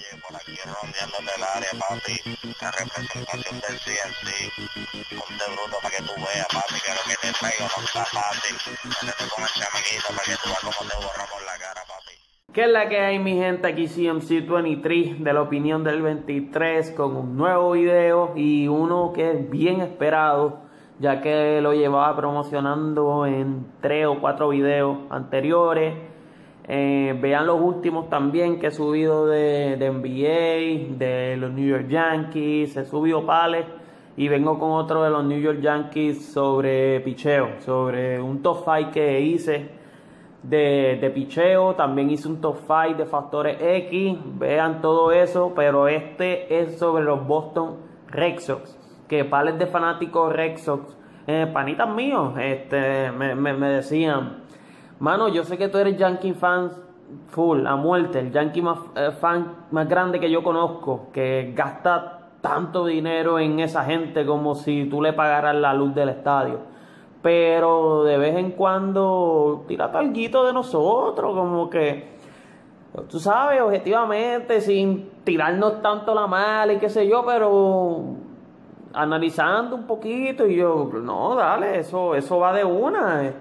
por aquí rondeando del área, papi, la representación del CNC, ponte bruto para que tú veas, papi, que lo que te traigo no está fácil, métete con ese amiguito para que tú veas cómo te borramos la cara, papi. ¿Qué es la que hay, mi gente? Aquí CMC23 de la opinión del 23 con un nuevo video y uno que es bien esperado, ya que lo llevaba promocionando en 3 o 4 videos anteriores. Vean los últimos también que he subido de NBA, de los New York Yankees, he subido pales y vengo con otro de los New York Yankees sobre picheo, sobre un top 5 que hice de picheo. También hice un top 5 de factores X, vean todo eso, pero este es sobre los Boston Red Sox, que pales de fanáticos Red Sox, panitas míos, me decían: mano, yo sé que tú eres Yankee fan full, a muerte, el Yankee fan más grande que yo conozco, que gasta tanto dinero en esa gente como si tú le pagaras la luz del estadio. Pero de vez en cuando tira talguito de nosotros, como que, tú sabes, objetivamente, sin tirarnos tanto la mala y qué sé yo, pero analizando un poquito. Y yo, no, dale, eso va de una,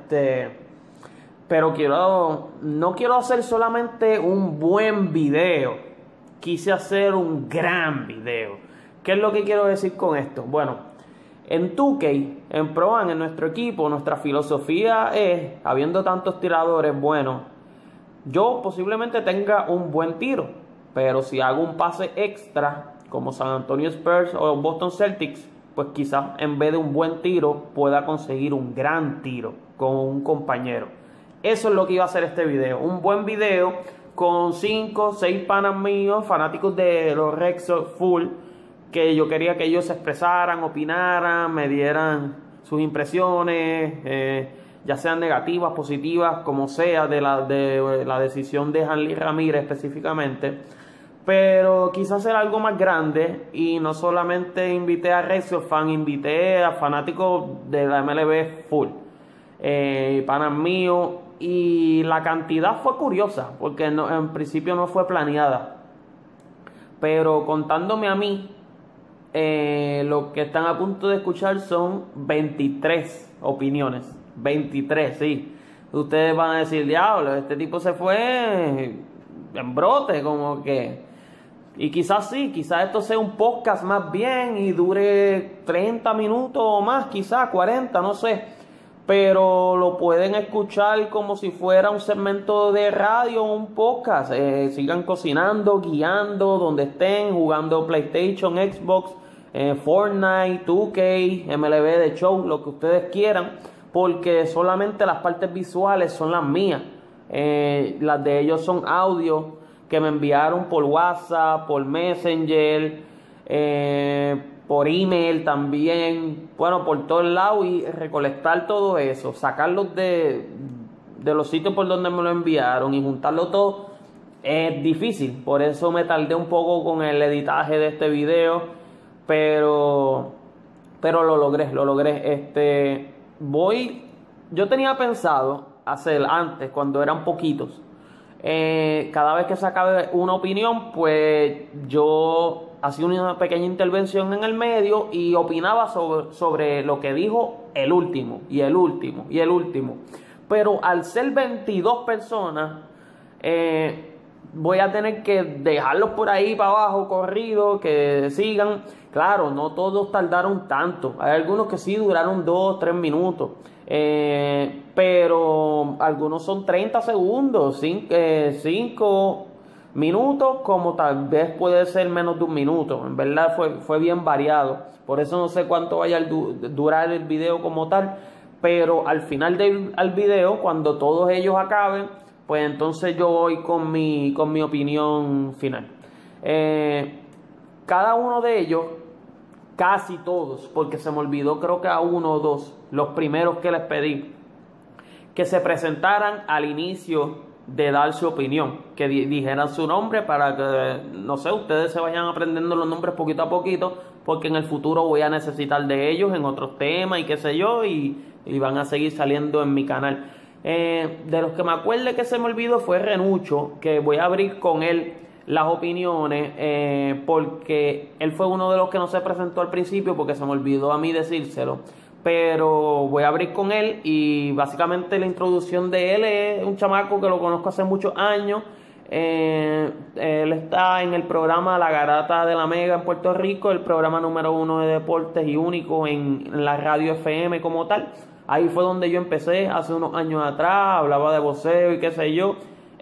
pero no quiero hacer solamente un buen video, quise hacer un gran video. ¿Qué es lo que quiero decir con esto? Bueno, en 2K, en Pro Am, en nuestro equipo, nuestra filosofía es, habiendo tantos tiradores buenos, yo posiblemente tenga un buen tiro, pero si hago un pase extra, como San Antonio Spurs o Boston Celtics, pues quizás en vez de un buen tiro, pueda conseguir un gran tiro con un compañero. Eso es lo que iba a hacer este video, un buen video con 5 o 6 panas míos, fanáticos de los Red Sox full, que yo quería que ellos se expresaran, opinaran, me dieran sus impresiones, ya sean negativas, positivas, como sea, de la decisión de Hanley Ramírez específicamente. Pero quise hacer algo más grande y no solamente invité a Red Sox fan, invité a fanáticos de la MLB full, panas míos, y la cantidad fue curiosa porque en principio no fue planeada, pero contándome a mí, lo que están a punto de escuchar son 23 opiniones. 23, sí. Ustedes van a decir: diablo, este tipo se fue en brote, como que. Y quizás sí, quizás esto sea un podcast más bien y dure 30 minutos o más, quizás 40, no sé. Pero lo pueden escuchar como si fuera un segmento de radio o un podcast. Sigan cocinando, guiando, donde estén, jugando PlayStation, Xbox, Fortnite, 2K, MLB The Show, lo que ustedes quieran, porque solamente las partes visuales son las mías. Las de ellos son audio que me enviaron por WhatsApp, por Messenger, por email también, bueno, por todos lados, y recolectar todo eso, sacarlos de los sitios por donde me lo enviaron y juntarlo todo es difícil. Por eso me tardé un poco con el editaje de este video, pero lo logré. Yo tenía pensado hacer antes, cuando eran poquitos, cada vez que sacaba una opinión, pues yo hacía una pequeña intervención en el medio y opinaba sobre lo que dijo el último, y el último, y el último. Pero al ser 22 personas, voy a tener que dejarlos por ahí para abajo, corridos, que sigan. Claro, no todos tardaron tanto. Hay algunos que sí duraron 2, 3 minutos. Pero algunos son 30 segundos, 5 minutos, como tal vez puede ser menos de un minuto. En verdad fue bien variado. Por eso no sé cuánto vaya a durar el video como tal. Pero al final del video, cuando todos ellos acaben, pues entonces yo voy con mi opinión final. Cada uno de ellos, casi todos, porque se me olvidó creo que a uno o dos, los primeros que les pedí, que se presentaran al inicio de dar su opinión, que dijeran su nombre para que, no sé, ustedes se vayan aprendiendo los nombres poquito a poquito, porque en el futuro voy a necesitar de ellos en otros temas y qué sé yo, y van a seguir saliendo en mi canal. De los que me acuerde que se me olvidó fue Renucho, que voy a abrir con él las opiniones, porque él fue uno de los que no se presentó al principio porque se me olvidó a mí decírselo, pero voy a abrir con él y básicamente la introducción de él es un chamaco que lo conozco hace muchos años. Él está en el programa La Garata de la Mega en Puerto Rico, el programa número 1 de deportes y único en la radio FM como tal. Ahí fue donde yo empecé hace unos años atrás, hablaba de boxeo y qué sé yo,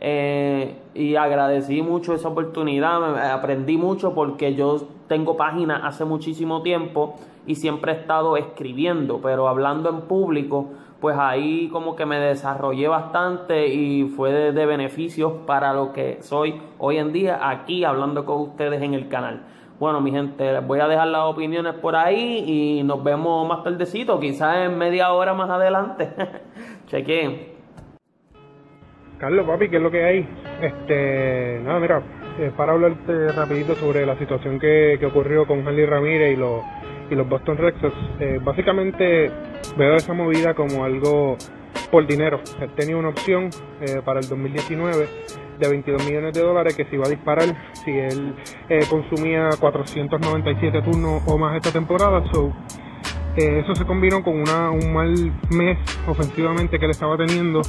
y agradecí mucho esa oportunidad, aprendí mucho porque yo tengo página hace muchísimo tiempo y siempre he estado escribiendo, pero hablando en público, pues ahí como que me desarrollé bastante y fue de beneficios para lo que soy hoy en día aquí hablando con ustedes en el canal. Bueno, mi gente, les voy a dejar las opiniones por ahí y nos vemos más tardecito, quizás en media hora más adelante. Chequen. Carlos, papi, ¿qué es lo que hay? Nada, mira, para hablarte rapidito sobre la situación que ocurrió con Hanley Ramírez y los Boston Red Sox. Básicamente veo esa movida como algo por dinero. Él tenía una opción para el 2019 de $22 millones que se iba a disparar si él consumía 497 turnos o más esta temporada. Eso se combinó con un mal mes ofensivamente que él estaba teniendo.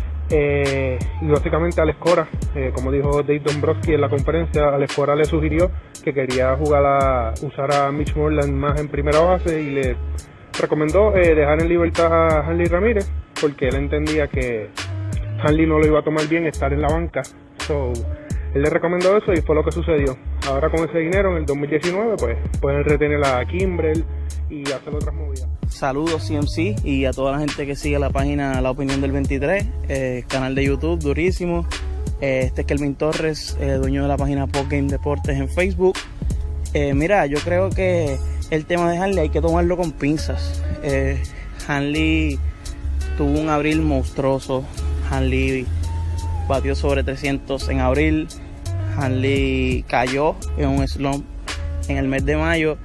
Y básicamente Alex Cora, como dijo Dave Dombrowski en la conferencia, Alex Cora le sugirió que quería usar a Mitch Moreland más en primera base y le recomendó dejar en libertad a Hanley Ramírez porque él entendía que Hanley no lo iba a tomar bien estar en la banca. Él le recomendó eso y fue lo que sucedió. Ahora con ese dinero en el 2019 pues pueden retener a Kimbrel y hacer otras movidas. Saludos CMC y a toda la gente que sigue la página La Opinión del 23, canal de YouTube durísimo. Este es Kelvin Torres, dueño de la página Postgame Deportes en Facebook. Mira, yo creo que el tema de Hanley hay que tomarlo con pinzas. Hanley tuvo un abril monstruoso. Hanley batió sobre 300 en abril. Hanley cayó en un slump en el mes de mayo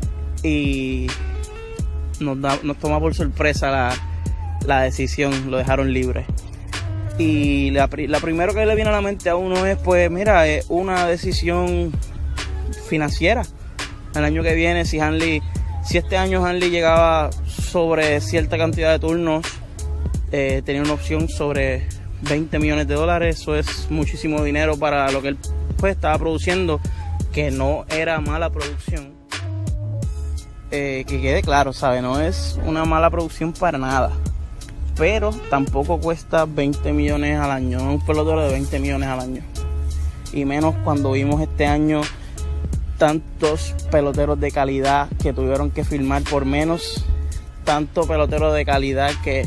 y nos toma por sorpresa la decisión, lo dejaron libre. Y la primero que le viene a la mente a uno es, pues mira, una decisión financiera. El año que viene, si este año Hanley llegaba sobre cierta cantidad de turnos, tenía una opción sobre $20 millones, eso es muchísimo dinero para lo que él pues estaba produciendo, que no era mala producción. Que quede claro, ¿sabe? No es una mala producción para nada, pero tampoco cuesta 20 millones al año, no es un pelotero de 20 millones al año, y menos cuando vimos este año tantos peloteros de calidad que tuvieron que firmar por menos, tanto pelotero de calidad que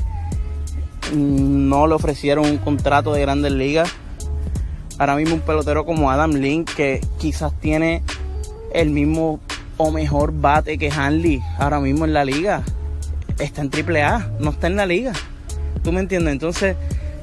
no le ofrecieron un contrato de Grandes Ligas. Ahora mismo un pelotero como Adam Link, que quizás tiene el mismo o mejor bate que Hanley ahora mismo en la liga, está en AAA, no está en la liga. ¿Tú me entiendes? Entonces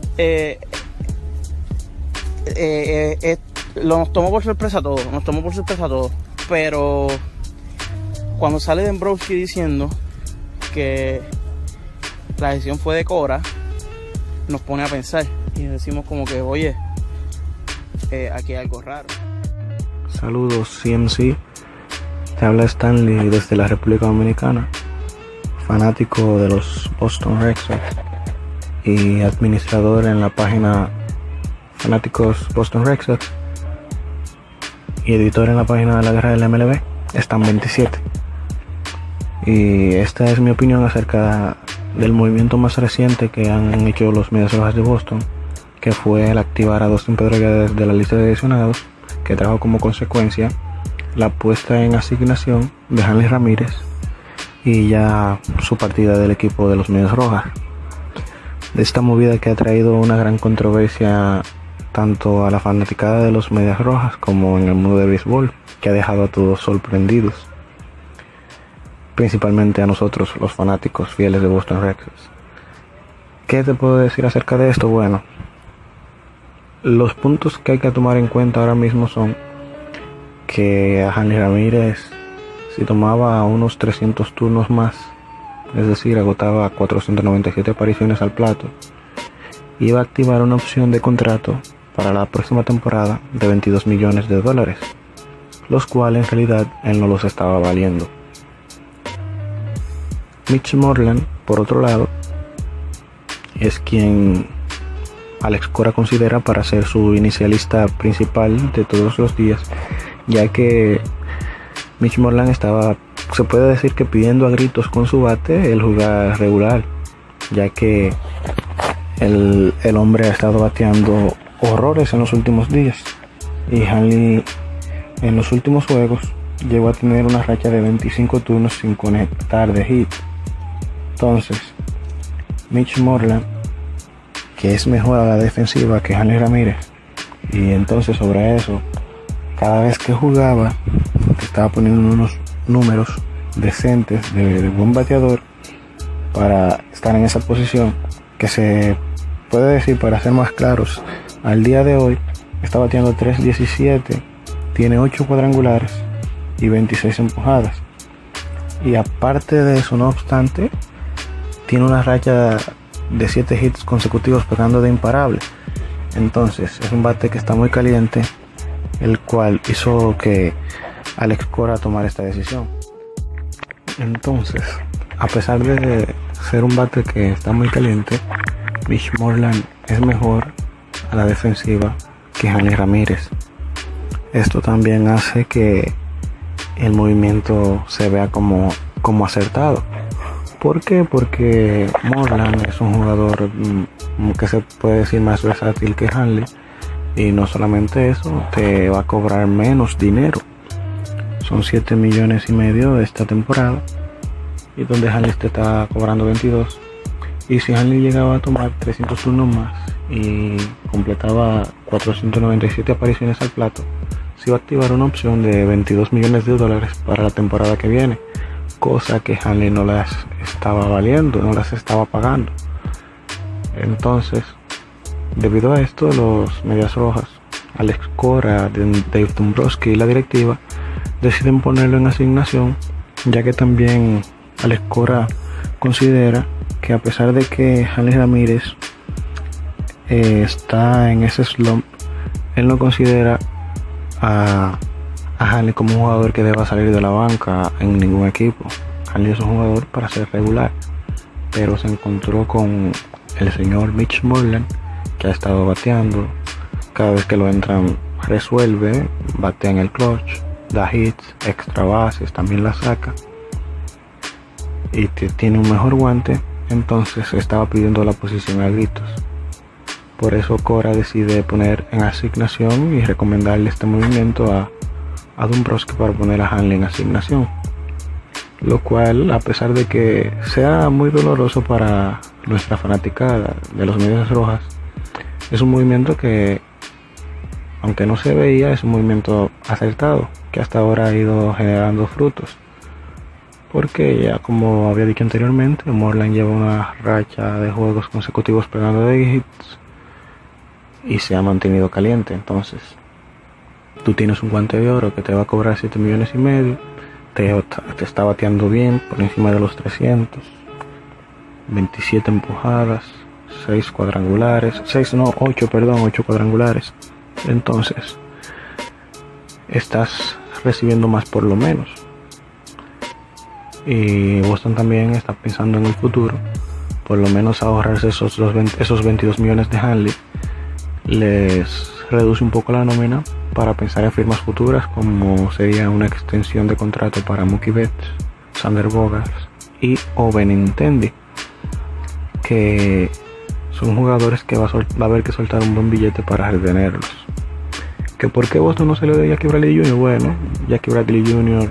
nos tomó por sorpresa a todos, pero cuando sale Dombrowski diciendo que la decisión fue de Cora, nos pone a pensar y decimos como que, oye, aquí hay algo raro. Saludos CMC, te habla Stanley desde la República Dominicana, fanático de los Boston Red Sox y administrador en la página Fanáticos Boston Red Sox y editor en la página de la guerra del MLB, Stan 27. Y esta es mi opinión acerca del movimiento más reciente que han hecho los Medias Rojas de Boston, que fue el activar a Dustin Pedroia de la lista de lesionados, que trajo como consecuencia la puesta en asignación de Hanley Ramírez y ya su partida del equipo de los Medias Rojas. De esta movida que ha traído una gran controversia tanto a la fanaticada de los Medias Rojas como en el mundo del béisbol, que ha dejado a todos sorprendidos, principalmente a nosotros los fanáticos fieles de Boston Red Sox. ¿Qué te puedo decir acerca de esto? Bueno, los puntos que hay que tomar en cuenta ahora mismo son que a Hanley Ramírez, si tomaba unos 300 turnos más, es decir, agotaba 497 apariciones al plato, iba a activar una opción de contrato para la próxima temporada de $22 millones, los cuales en realidad él no los estaba valiendo. Mitch Moreland, por otro lado, es quien Alex Cora considera para ser su inicialista principal de todos los días, ya que Mitch Moreland estaba, se puede decir que pidiendo a gritos con su bate el jugar regular, ya que el hombre ha estado bateando horrores en los últimos días, y Hanley en los últimos juegos llegó a tener una racha de 25 turnos sin conectar de hit. Entonces Mitch Moreland, que es mejor a la defensiva que Hanley Ramírez, y entonces sobre eso, cada vez que jugaba estaba poniendo unos números decentes de buen bateador para estar en esa posición, que se puede decir, para ser más claros, al día de hoy está bateando .317, tiene 8 cuadrangulares y 26 empujadas, y aparte de eso, no obstante, tiene una racha de 7 hits consecutivos pegando de imparable. Entonces es un bate que está muy caliente, el cual hizo que Alex Cora tomara esta decisión. Entonces, a pesar de ser un bate que está muy caliente, Mitch Moreland es mejor a la defensiva que Hanley Ramírez. Esto también hace que el movimiento se vea como acertado. ¿Por qué? Porque Moreland es un jugador que se puede decir más versátil que Hanley, y no solamente eso, te va a cobrar menos dinero. Son $7 millones y medio esta temporada, y donde Hanley te está cobrando 22. Y si Hanley llegaba a tomar 300 turnos más y completaba 497 apariciones al plato, se iba a activar una opción de $22 millones para la temporada que viene, cosa que Hanley no las estaba valiendo, no las estaba pagando. Entonces, debido a esto, los Medias Rojas, Alex Cora, Dave Dombrowski y la directiva deciden ponerlo en asignación, ya que también Alex Cora considera que, a pesar de que Hanley Ramírez está en ese slump, él no considera a Hanley como un jugador que deba salir de la banca en ningún equipo. Hanley es un jugador para ser regular, pero se encontró con el señor Mitch Moreland, que ha estado bateando. Cada vez que lo entran resuelve, batea en el clutch, da hits, extra bases, también la saca, y tiene un mejor guante. Entonces estaba pidiendo la posición a gritos. Por eso Cora decide poner en asignación y recomendarle este movimiento a Dombrowski para poner a Hanley en asignación, lo cual, a pesar de que sea muy doloroso para nuestra fanaticada de los Medias Rojas, es un movimiento que, aunque no se veía, es un movimiento acertado, que hasta ahora ha ido generando frutos, porque ya, como había dicho anteriormente, Moreland lleva una racha de juegos consecutivos pegando de hits y se ha mantenido caliente. Entonces tú tienes un guante de oro que te va a cobrar $7 millones y medio, te está bateando bien por encima de los 300, 27 empujadas, 8 cuadrangulares. Entonces estás recibiendo más por lo menos, y Boston también está pensando en el futuro, por lo menos ahorrarse esos 22 millones de Hanley. Les reduce un poco la nómina para pensar en firmas futuras, como sería una extensión de contrato para Mookie Betts, Xander Bogaerts y Benintendi, que son jugadores que va a haber que soltar un buen billete para retenerlos. ¿Que por qué Boston no se le dio a Jackie Bradley Jr.? Bueno, Jackie Bradley Jr.,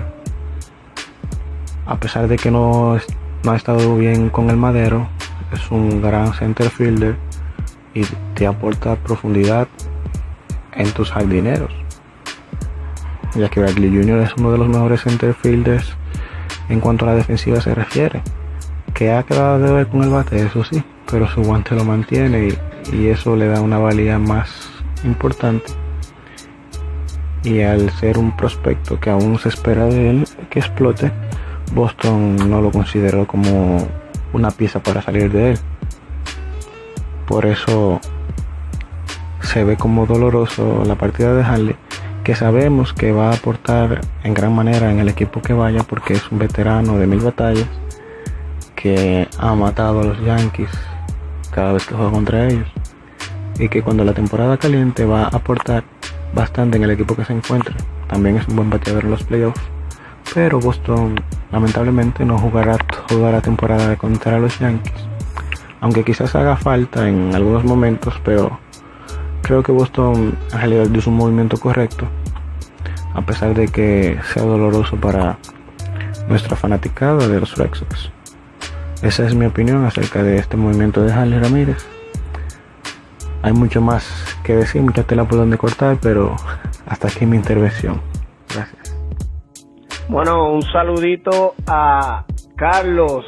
a pesar de que no ha estado bien con el madero, es un gran center fielder y te aporta profundidad en tus jardineros. Jackie Bradley Jr. es uno de los mejores center fielders en cuanto a la defensiva se refiere, que ha quedado de ver con el bate, eso sí, pero su guante lo mantiene, y eso le da una valía más importante. Y al ser un prospecto que aún se espera de él que explote, Boston no lo consideró como una pieza para salir de él. Por eso se ve como doloroso la partida de Hanley, que sabemos que va a aportar en gran manera en el equipo que vaya, porque es un veterano de 1000 batallas que ha matado a los Yankees cada vez que juega contra ellos, y que cuando la temporada caliente va a aportar bastante en el equipo que se encuentre. También es un buen bateador en los playoffs, pero Boston lamentablemente no jugará toda la temporada contra los Yankees, aunque quizás haga falta en algunos momentos, pero creo que Boston en realidad hizo un movimiento correcto, a pesar de que sea doloroso para nuestra fanaticada de los Red Sox. Esa es mi opinión acerca de este movimiento de Hanley Ramírez. Hay mucho más que decir, mucha tela por donde cortar, pero hasta aquí mi intervención. Gracias. Bueno, un saludito a Carlos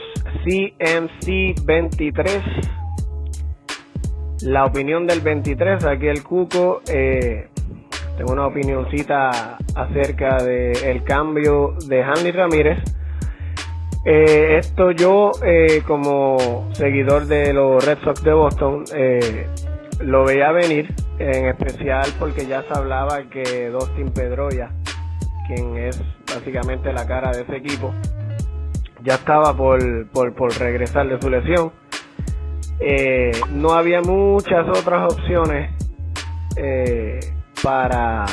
CMC23. La opinión del 23, aquí el Cuco. Tengo una opinioncita acerca del cambio de Hanley Ramírez. Esto yo, como seguidor de los Red Sox de Boston, lo veía venir, en especial porque ya se hablaba que Dustin Pedroia, quien es básicamente la cara de ese equipo, ya estaba por regresar de su lesión. No había muchas otras opciones para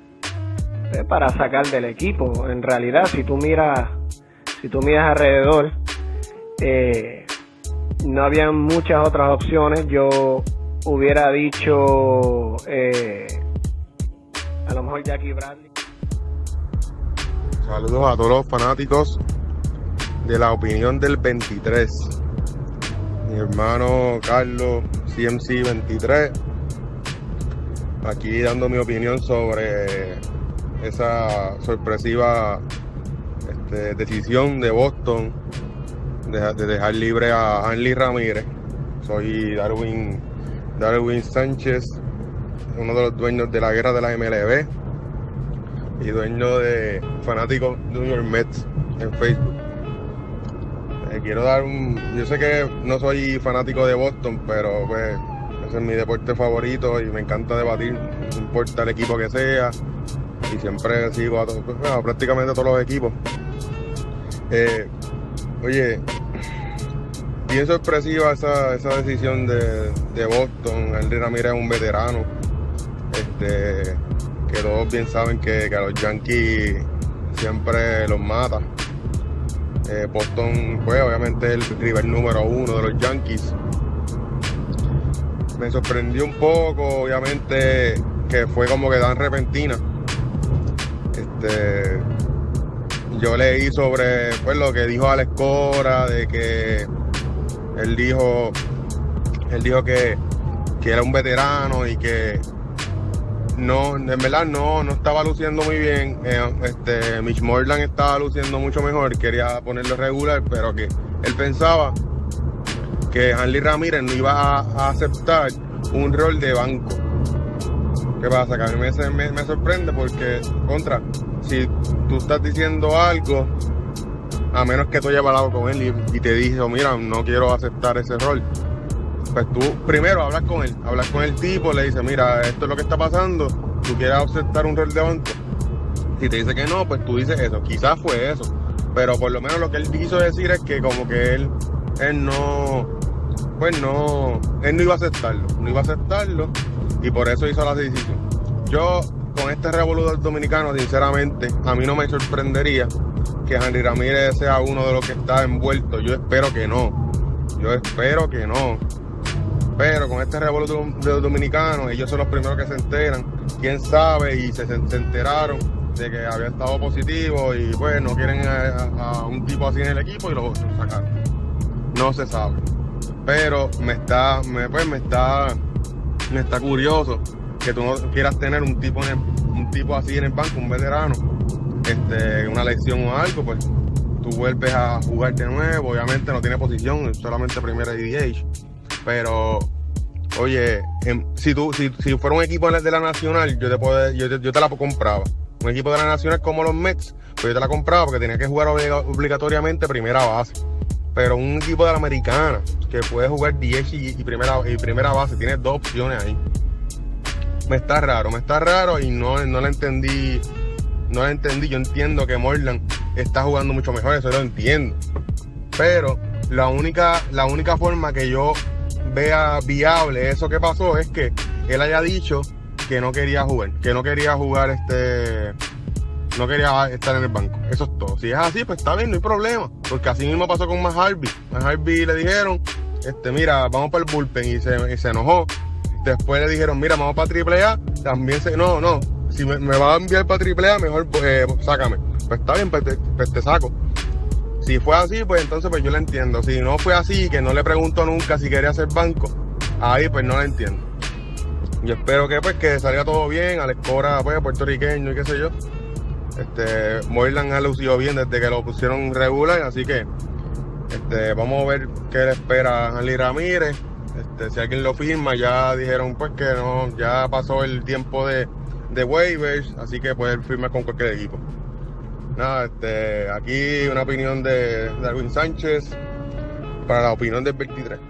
sacar del equipo. En realidad, si tú miras alrededor, no había muchas otras opciones. Yo hubiera dicho a lo mejor Jackie Bradley. Saludos a todos los fanáticos de la opinión del 23. Mi hermano Carlos CMC 23, aquí dando mi opinión sobre esa sorpresiva decisión de Boston de dejar libre a Hanley Ramírez. Soy Darwin Sánchez, uno de los dueños de la guerra de la MLB y dueño de fanáticos New York Mets en Facebook. Quiero dar yo sé que no soy fanático de Boston, pero pues ese es mi deporte favorito y me encanta debatir, no importa el equipo que sea, y siempre sigo a prácticamente a todos los equipos. Oye, bien sorpresiva esa decisión de Boston. Hanley Ramírez es un veterano, que todos bien saben que a los Yankees siempre los mata. Boston, pues obviamente es el rival número 1 de los Yankees. Me sorprendió un poco, obviamente, que fue como que tan repentina. Yo leí sobre pues lo que dijo Alex Cora, de que él dijo que era un veterano y que no, en verdad no estaba luciendo muy bien. Mitch Moreland estaba luciendo mucho mejor, quería ponerlo regular, pero que él pensaba que Hanley Ramírez no iba a aceptar un rol de banco. ¿Qué pasa? Que a mí me sorprende porque, si tú estás diciendo algo, a menos que tú hayas hablado con él y te dice, mira, no quiero aceptar ese rol, pues tú primero hablas con el tipo, le dices, mira, esto es lo que está pasando, tú quieres aceptar un rol de banco. Si te dice que no, pues tú dices eso, quizás fue eso, pero por lo menos lo que él quiso decir es que como que él no iba a aceptarlo, y por eso hizo la decisión. Yo, con este revolucionario dominicano, sinceramente, a mí no me sorprendería que Hanley Ramírez sea uno de los que está envuelto. Yo espero que no. Pero con este revolucionario dominicano, ellos son los primeros que se enteran. Quién sabe, y se enteraron de que había estado positivo y pues no quieren a un tipo así en el equipo y lo sacaron. No se sabe. Pero me está curioso que tú no quieras tener un tipo así en el banco, un veterano, una lesión o algo, pues tú vuelves a jugar de nuevo. Obviamente no tiene posición, solamente primera DH. Pero, oye, si fuera un equipo de la Nacional, yo te la compraba. Un equipo de la Nacional como los Mets, pues yo te la compraba porque tenía que jugar obligatoriamente primera base. Pero un equipo de la Americana, que puede jugar DH y primera base, tiene dos opciones ahí. me está raro y no la entendí. Yo entiendo que Moreland está jugando mucho mejor, eso lo entiendo. Pero la única forma que yo vea viable eso que pasó es que él haya dicho que no quería jugar, no quería estar en el banco. Eso es todo. Si es así, pues está bien, no hay problema. Porque así mismo pasó con Matt Harvey le dijeron, mira, vamos para el bullpen y se enojó. Después le dijeron, mira, vamos para AAA. También no, si me va a enviar para AAA, mejor sácame. Pues está bien, pues te saco. Si fue así, pues entonces pues yo la entiendo. Si no fue así, que no le pregunto nunca si quería hacer banco, ahí pues no la entiendo. Yo espero que salga todo bien. Alex Cora, pues, puertorriqueño y qué sé yo. Moreland ha lucido bien desde que lo pusieron regular, así que vamos a ver qué le espera a Hanley Ramírez. Si alguien lo firma, ya dijeron pues que no, ya pasó el tiempo de waivers, así que puede firmar con cualquier equipo. Nada, aquí una opinión de Darwin Sánchez para la opinión del 23.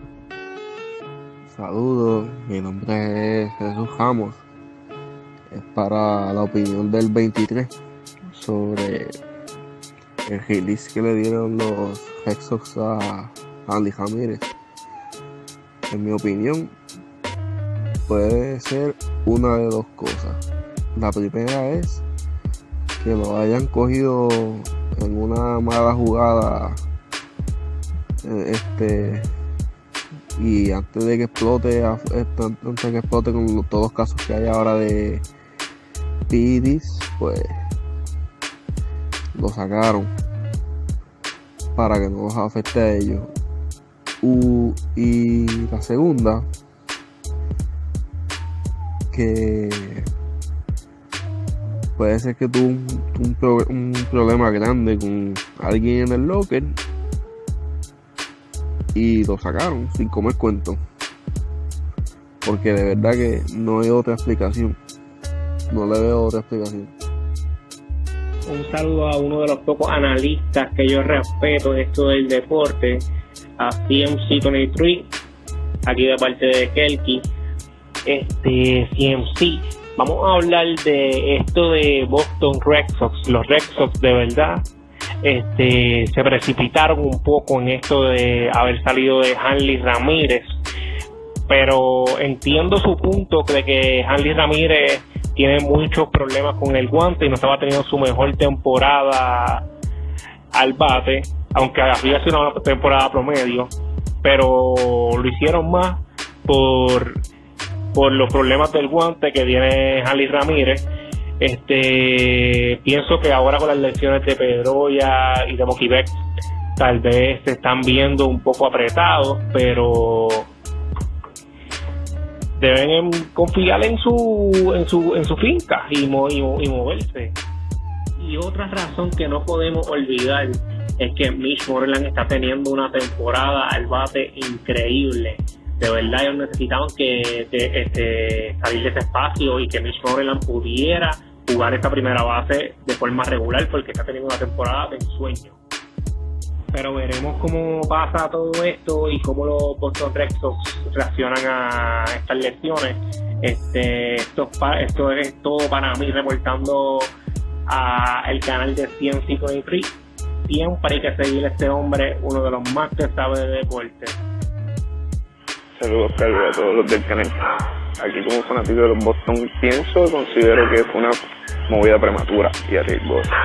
Saludos, mi nombre es Jesús Ramos. Es para la opinión del 23 sobre el release que le dieron los Red Sox a Hanley Ramírez. En mi opinión, puede ser una de dos cosas. La primera es que lo hayan cogido en una mala jugada y antes de que explote con todos los casos que hay ahora de PEDs, pues lo sacaron para que no los afecte a ellos. Y la segunda, que puede ser que tuvo un problema grande con alguien en el locker y lo sacaron sin comer cuento, porque de verdad que no hay otra explicación, no le veo otra explicación. Un saludo a uno de los pocos analistas que yo respeto de esto del deporte, a CMC23, aquí de parte de Kelky. CMC, vamos a hablar de esto de Boston Red Sox. Los Red Sox de verdad se precipitaron un poco en esto de haber salido de Hanley Ramírez, pero entiendo su punto de que Hanley Ramírez tiene muchos problemas con el guante y no estaba teniendo su mejor temporada al bate, aunque había sido una temporada promedio, pero lo hicieron más por los problemas del guante que tiene Hanley Ramírez. Pienso que ahora con las lesiones de Pedroia y de Mookie Betts tal vez se están viendo un poco apretados, pero deben confiar en su finca y moverse. Y otra razón que no podemos olvidar es que Mitch Moreland está teniendo una temporada al bate increíble. De verdad ellos necesitaban que salir de ese espacio y que Mitch Moreland pudiera jugar esta primera base de forma regular, porque está teniendo una temporada de ensueño. Pero veremos cómo pasa todo esto y cómo los Boston Red Sox reaccionan a estas lesiones. Esto es todo para mí, reportando a el canal de CMC23. Siempre hay que seguir a este hombre, uno de los más que sabe de deporte. Saludos, Carlos, a todos los del canal. Aquí como fanático de los Boston considero que fue una movida prematura y arriesgosa.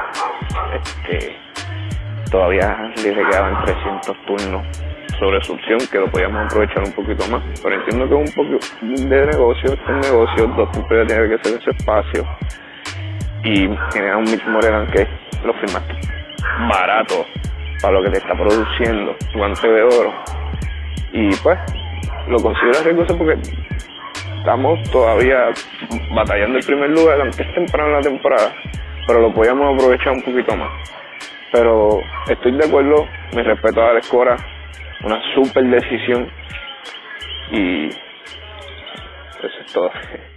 Todavía le quedaban 300 turnos sobre su opción, que lo podíamos aprovechar un poquito más, pero entiendo que es un poco de negocio, es un negocio, dos tiene que hacer ese espacio y tiene a un Mitch Moreland que lo firmaste barato para lo que te está produciendo, guante de oro, y pues lo considero riesgoso porque estamos todavía batallando el primer lugar, aunque es temprano en la temporada, pero lo podíamos aprovechar un poquito más. Pero estoy de acuerdo, mi respeto a Alex Cora, una super decisión y eso es todo.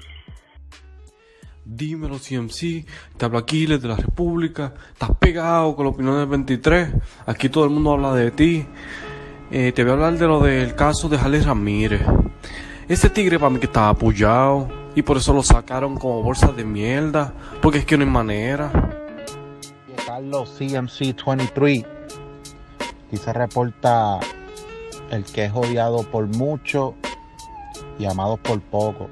Dímelo CMC, te hablo Aquiles de la República, estás pegado con la opinión del 23, aquí todo el mundo habla de ti. Te voy a hablar de lo del caso de Hanley Ramírez. Ese tigre para mí que estaba apoyado, y por eso lo sacaron como bolsas de mierda, porque es que no hay manera. Carlos CMC23, aquí se reporta el que es odiado por mucho y amado por poco.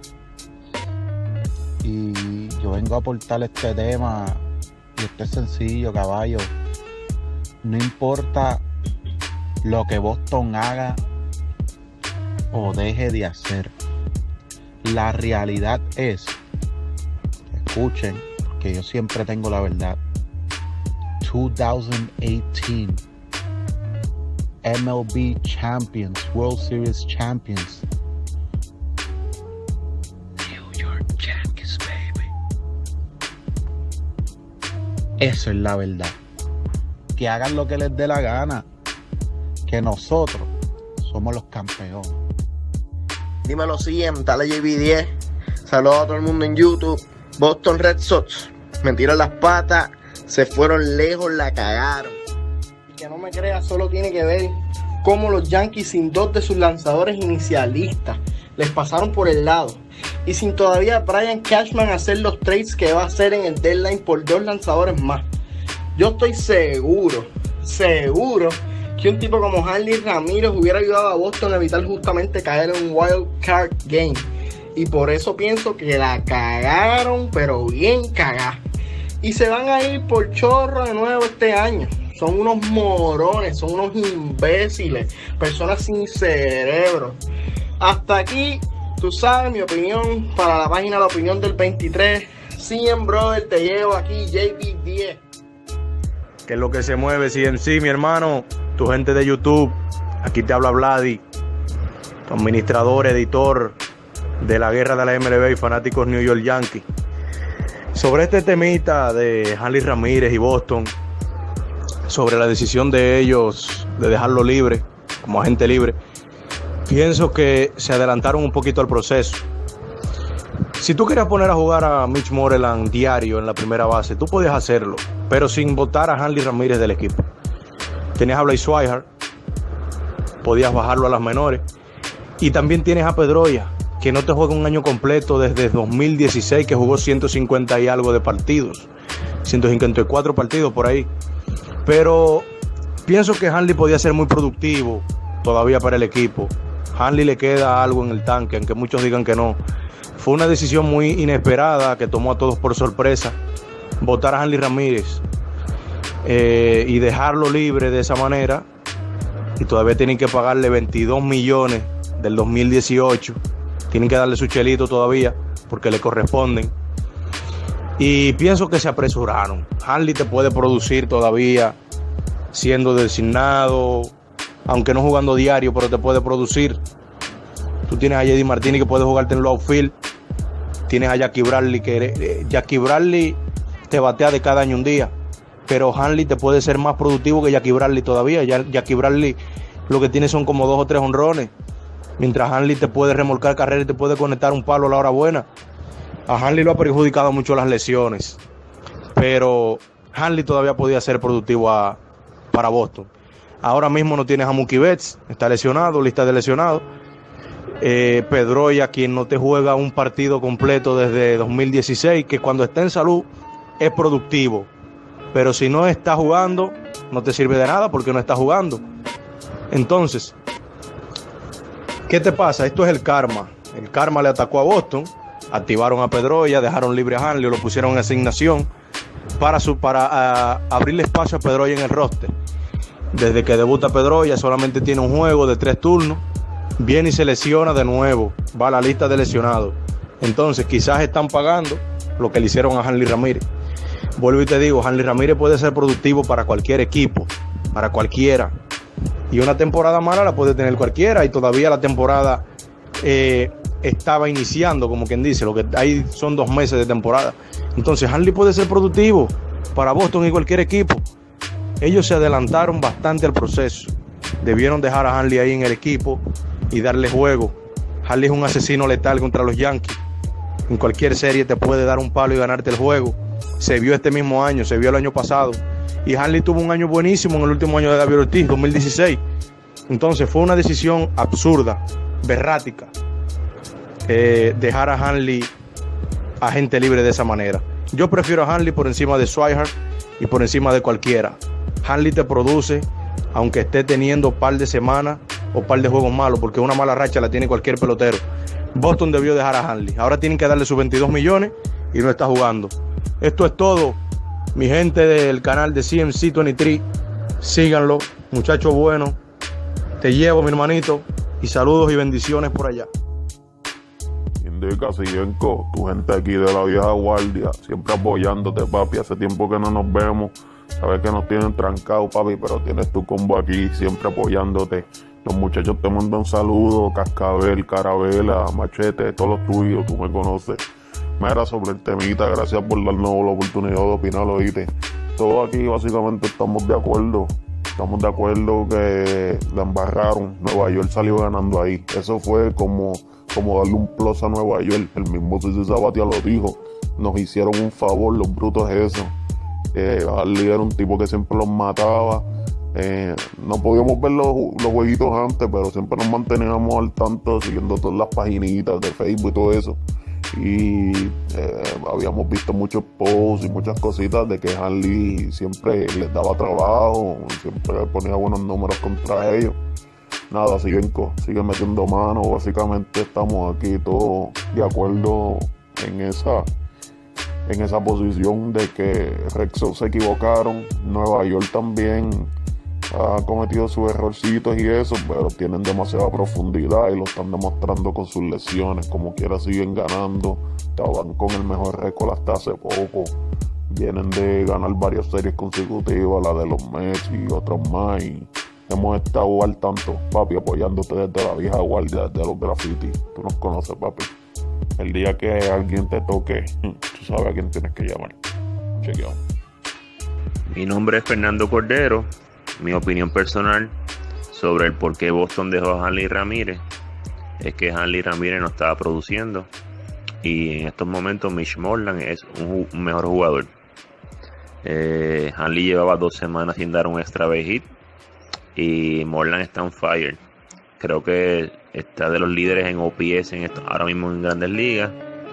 Y yo vengo a aportar este tema, y esto es sencillo, caballo. No importa lo que Boston haga o deje de hacer, la realidad es, escuchen, que yo siempre tengo la verdad. 2018 MLB Champions, World Series Champions, New York Yankees, baby. Eso es la verdad. Que hagan lo que les dé la gana, que nosotros somos los campeones. Dímelo, CM, dale JB10. Saludos a todo el mundo en YouTube. Boston Red Sox me tiran las patas, se fueron lejos, la cagaron. Y que no me creas, solo tiene que ver cómo los Yankees, sin dos de sus lanzadores inicialistas, les pasaron por el lado. Y sin todavía Brian Cashman hacer los trades que va a hacer en el deadline por 2 lanzadores más. Yo estoy seguro que un tipo como Hanley Ramírez hubiera ayudado a Boston a evitar justamente caer en un wild card game. Y por eso pienso que la cagaron, pero bien cagada. Y se van a ir por chorro de nuevo este año. Son unos morones, son unos imbéciles, personas sin cerebro. Hasta aquí, tú sabes, mi opinión para la página La Opinión del 23. CM Brother, te llevo aquí, JB10. Que es lo que se mueve, CMC, mi hermano, tu gente de YouTube. Aquí te habla Vladi, tu administrador, editor de la guerra de la MLB y fanáticos New York Yankees. Sobre este temita de Hanley Ramírez y Boston, sobre la decisión de ellos de dejarlo libre, como agente libre, pienso que se adelantaron un poquito al proceso. Si tú querías poner a jugar a Mitch Moreland diario en la primera base, tú podías hacerlo, pero sin votar a Hanley Ramírez del equipo. Tenías a Blaze Swihart, podías bajarlo a las menores, y también tienes a Pedroia, que no te juega un año completo desde 2016, que jugó 150 y algo de partidos, 154 partidos por ahí. Pero pienso que Hanley podía ser muy productivo todavía para el equipo. Hanley le queda algo en el tanque, aunque muchos digan que no. Fue una decisión muy inesperada que tomó a todos por sorpresa, votar a Hanley Ramírez y dejarlo libre de esa manera. Y todavía tienen que pagarle 22 millones del 2018. Tienen que darle su chelito todavía porque le corresponden. Y pienso que se apresuraron. Hanley te puede producir todavía siendo designado, aunque no jugando diario, pero te puede producir. Tú tienes a JD Martínez que puede jugarte en el outfield. Tienes a Jackie Bradley que Jackie Bradley te batea de cada año un día, pero Hanley te puede ser más productivo que Jackie Bradley todavía. Jackie Bradley lo que tiene son como 2 o 3 honrones, mientras Hanley te puede remolcar carrera y te puede conectar un palo a la hora buena. A Hanley lo ha perjudicado mucho las lesiones, pero Hanley todavía podía ser productivo para Boston. Ahora mismo no tienes a Mookie Betts, está lesionado, lista de lesionados. Pedroia, quien no te juega un partido completo desde 2016, que cuando está en salud es productivo, pero si no está jugando no te sirve de nada porque no está jugando. Entonces, ¿qué te pasa? Esto es el karma. El karma le atacó a Boston, activaron a Pedroia, dejaron libre a Hanley, lo pusieron en asignación para abrirle espacio a Pedroia en el roster. Desde que debuta Pedroia solamente tiene un juego de 3 turnos, viene y se lesiona de nuevo, va a la lista de lesionados. Entonces quizás están pagando lo que le hicieron a Hanley Ramírez. Vuelvo y te digo, Hanley Ramírez puede ser productivo para cualquier equipo, para cualquiera. Y una temporada mala la puede tener cualquiera, y todavía la temporada estaba iniciando, como quien dice, lo que hay son 2 meses de temporada. Entonces Hanley puede ser productivo para Boston y cualquier equipo. Ellos se adelantaron bastante al proceso. Debieron dejar a Hanley ahí en el equipo y darle juego. Hanley es un asesino letal contra los Yankees. En cualquier serie te puede dar un palo y ganarte el juego. Se vio este mismo año, se vio el año pasado. Y Hanley tuvo un año buenísimo en el último año de David Ortiz, 2016. Entonces fue una decisión absurda, berrática, dejar a Hanley agente libre de esa manera. Yo prefiero a Hanley por encima de Swihart y por encima de cualquiera. Hanley te produce, aunque esté teniendo par de semanas o par de juegos malos, porque una mala racha la tiene cualquier pelotero. Boston debió dejar a Hanley. Ahora tienen que darle sus 22 millones y no está jugando. Esto es todo, mi gente del canal de CMC 23. Síganlo, muchacho bueno. Te llevo, mi hermanito, y saludos y bendiciones por allá. Indica, Cienco, tu gente aquí de la vieja guardia, siempre apoyándote, papi. Hace tiempo que no nos vemos. Sabes que nos tienen trancados, papi, pero tienes tu combo aquí, siempre apoyándote. Los muchachos te mandan saludos, Cascabel, Carabela, Machete, todos los tuyos, tú me conoces. Mira, sobre el temita, gracias por darnos la oportunidad de opinar, oíste. Todos aquí básicamente estamos de acuerdo. Estamos de acuerdo que la embarraron. Nueva York salió ganando ahí. Eso fue como darle un plus a Nueva York. El mismo CC Sabathia lo dijo. Nos hicieron un favor los brutos esos. Harley era un tipo que siempre los mataba. No podíamos ver los jueguitos antes, pero siempre nos manteníamos al tanto, siguiendo todas las paginitas de Facebook y todo eso. Y habíamos visto muchos posts y muchas cositas de que Hanley siempre les daba trabajo, siempre ponía buenos números contra ellos. Nada, sigue metiendo mano. Básicamente estamos aquí todos de acuerdo en esa posición de que Red Sox se equivocaron. Nueva York también ha cometido sus errorcitos y eso, pero tienen demasiada profundidad y lo están demostrando con sus lesiones. Como quiera siguen ganando, estaban con el mejor récord hasta hace poco. Vienen de ganar varias series consecutivas, la de los Mets y otros más, y hemos estado al tanto, papi, apoyándote desde la vieja guardia, desde los graffiti. Tú nos conoces, papi. El día que alguien te toque, tú sabes a quién tienes que llamar. Chequeado. Mi nombre es Fernando Cordero. Mi opinión personal sobre el por qué Boston dejó a Hanley Ramírez es que Hanley Ramírez no estaba produciendo y en estos momentos Mitch Moreland es un mejor jugador. Hanley llevaba 2 semanas sin dar un extra base hit y Moreland está on fire. Creo que está de los líderes en OPS ahora mismo en Grandes Ligas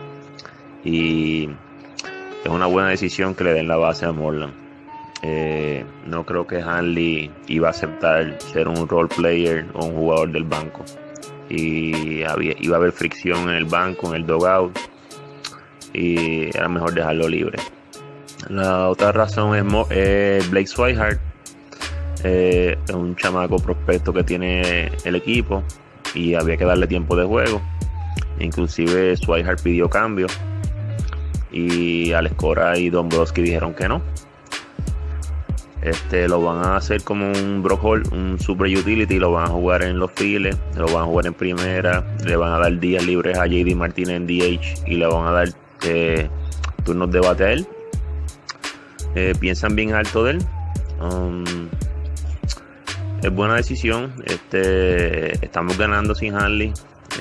y es una buena decisión que le den la base a Moreland. No creo que Hanley iba a aceptar ser un role player o un jugador del banco y iba a haber fricción en el banco, en el dugout, y era mejor dejarlo libre. La otra razón es Blake Swihart. Es un chamaco prospecto que tiene el equipo y había que darle tiempo de juego. Inclusive Swihart pidió cambio y Alex Cora y Dombrowski dijeron que no. Lo van a hacer como un Brock Hall, un super utility, lo van a jugar en los files, lo van a jugar en primera, le van a dar días libres a JD Martínez en DH y le van a dar turnos de bate a él. Piensan bien alto de él. Es buena decisión. Estamos ganando sin Hanley.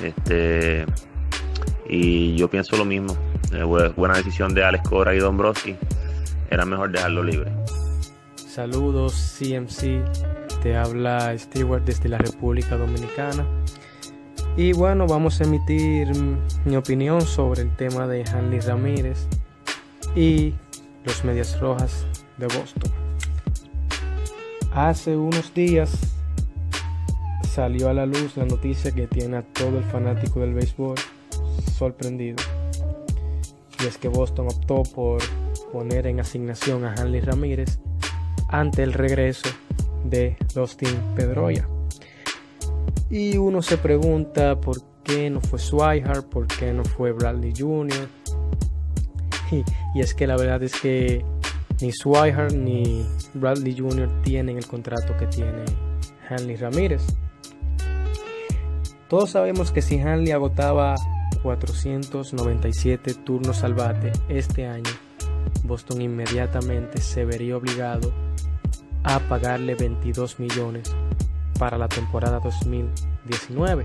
Y yo pienso lo mismo. Buena decisión de Alex Cora y Dombrowski. Era mejor dejarlo libre. Saludos CMC, te habla Stewart desde la República Dominicana y bueno, vamos a emitir mi opinión sobre el tema de Hanley Ramírez y los Medias Rojas de Boston. Hace unos días salió a la luz la noticia que tiene a todo el fanático del béisbol sorprendido, y es que Boston optó por poner en asignación a Hanley Ramírez ante el regreso de Dustin Pedroia. Y uno se pregunta por qué no fue Swihart, por qué no fue Bradley Jr. Y es que la verdad es que ni Swihart ni Bradley Jr. tienen el contrato que tiene Hanley Ramírez. Todos sabemos que si Hanley agotaba 497 turnos al bate este año, Boston inmediatamente se vería obligado a pagarle 22 millones para la temporada 2019.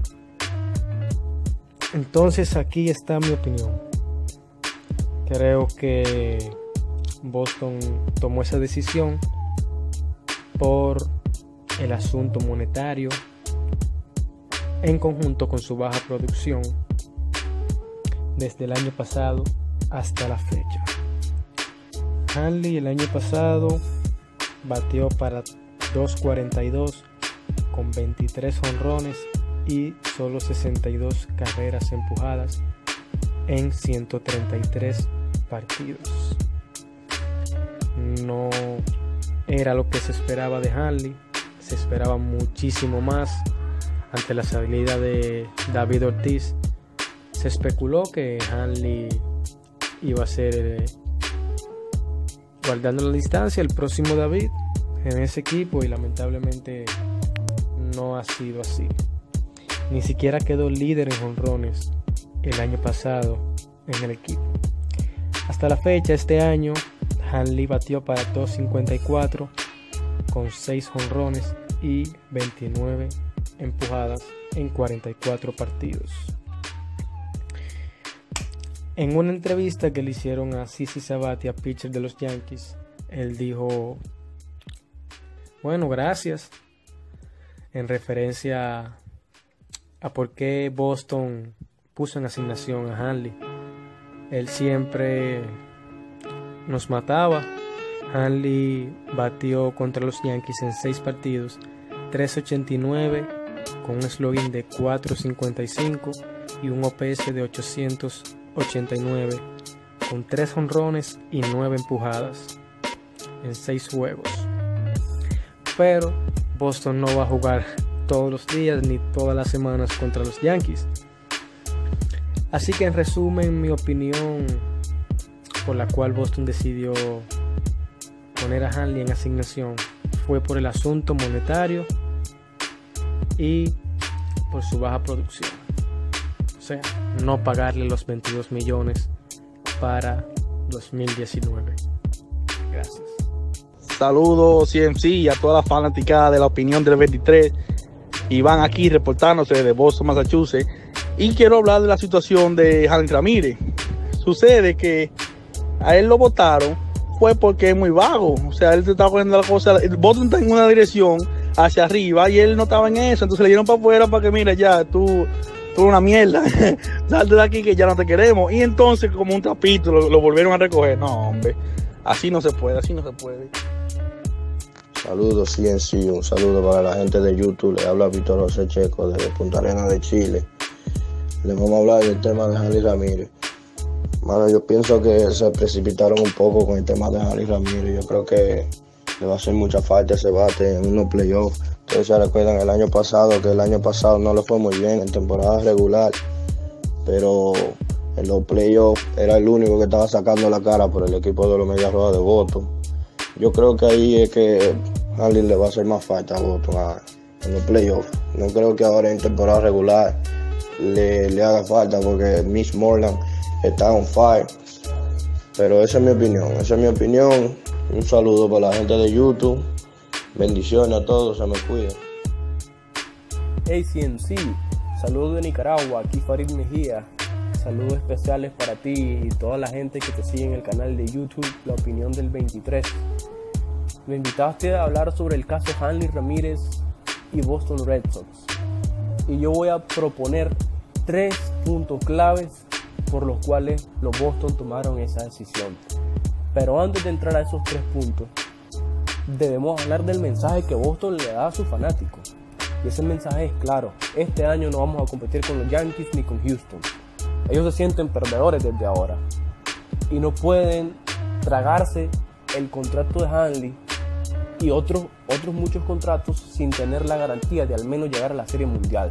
Entonces aquí está mi opinión. Creo que Boston tomó esa decisión por el asunto monetario en conjunto con su baja producción desde el año pasado hasta la fecha. Hanley el año pasado bateó para 242 con 23 jonrones y solo 62 carreras empujadas en 133 partidos. No era lo que se esperaba de Hanley, se esperaba muchísimo más. Ante la salida de David Ortiz, se especuló que Hanley iba a ser, guardando la distancia, el próximo David en ese equipo, y lamentablemente no ha sido así. Ni siquiera quedó líder en jonrones el año pasado en el equipo. Hasta la fecha, este año, Hanley batió para 254 con 6 jonrones y 29 empujadas en 44 partidos. En una entrevista que le hicieron a CC Sabathia, pitcher de los Yankees, él dijo: bueno, gracias, en referencia a por qué Boston puso en asignación a Hanley. Él siempre nos mataba. Hanley batió contra los Yankees en 6 partidos, 3.89, con un slogan de 4.55 y un OPS de 889, con 3 jonrones y 9 empujadas en 6 juegos. Pero Boston no va a jugar todos los días ni todas las semanas contra los Yankees. Así que, en resumen, mi opinión por la cual Boston decidió poner a Hanley en asignación fue por el asunto monetario y por su baja producción. O sea, no pagarle los 22 millones para 2019. Gracias. Saludos CMC y a toda la fanaticada de la opinión del 23. Iván aquí reportándose desde Boston, Massachusetts. Y quiero hablar de la situación de Hanley Ramírez. Sucede que a él lo votaron fue porque es muy vago. O sea, él se estaba poniendo la cosa. Boston está en una dirección hacia arriba y él no estaba en eso. Entonces le dieron para afuera para que, mira, ya, tú una mierda. Salte de aquí que ya no te queremos. Y entonces, como un trapito, lo volvieron a recoger. No, hombre. Así no se puede, así no se puede. Saludos CNC, un saludo para la gente de YouTube. Le habla Víctor José Checo desde Punta Arenas de Chile. Les vamos a hablar del tema de Hanley Ramírez. Bueno, yo pienso que se precipitaron un poco con el tema de Hanley Ramírez. Yo creo que le va a hacer mucha falta ese bate en unos playoffs. Ustedes se recuerdan el año pasado no le fue muy bien en temporada regular, pero en los playoffs era el único que estaba sacando la cara por el equipo de los Medias Rojas de Boston. Yo creo que ahí es que Hanley le va a hacer más falta a Boston en los playoffs. No creo que ahora en temporada regular le haga falta porque Mitch Moreland está on fire. Pero esa es mi opinión, Un saludo para la gente de YouTube. Bendiciones a todos, se me cuida. Hey CNC, saludos de Nicaragua, aquí Farid Mejía. Saludos especiales para ti y toda la gente que te sigue en el canal de YouTube La Opinión del 23. Me invitaste a hablar sobre el caso Hanley Ramírez y Boston Red Sox. Y yo voy a proponer 3 puntos claves por los cuales los Boston tomaron esa decisión. Pero antes de entrar a esos 3 puntos, debemos hablar del mensaje que Boston le da a sus fanáticos. Y ese mensaje es claro: este año no vamos a competir con los Yankees ni con Houston. Ellos se sienten perdedores desde ahora y no pueden tragarse el contrato de Hanley y otros muchos contratos sin tener la garantía de al menos llegar a la Serie Mundial,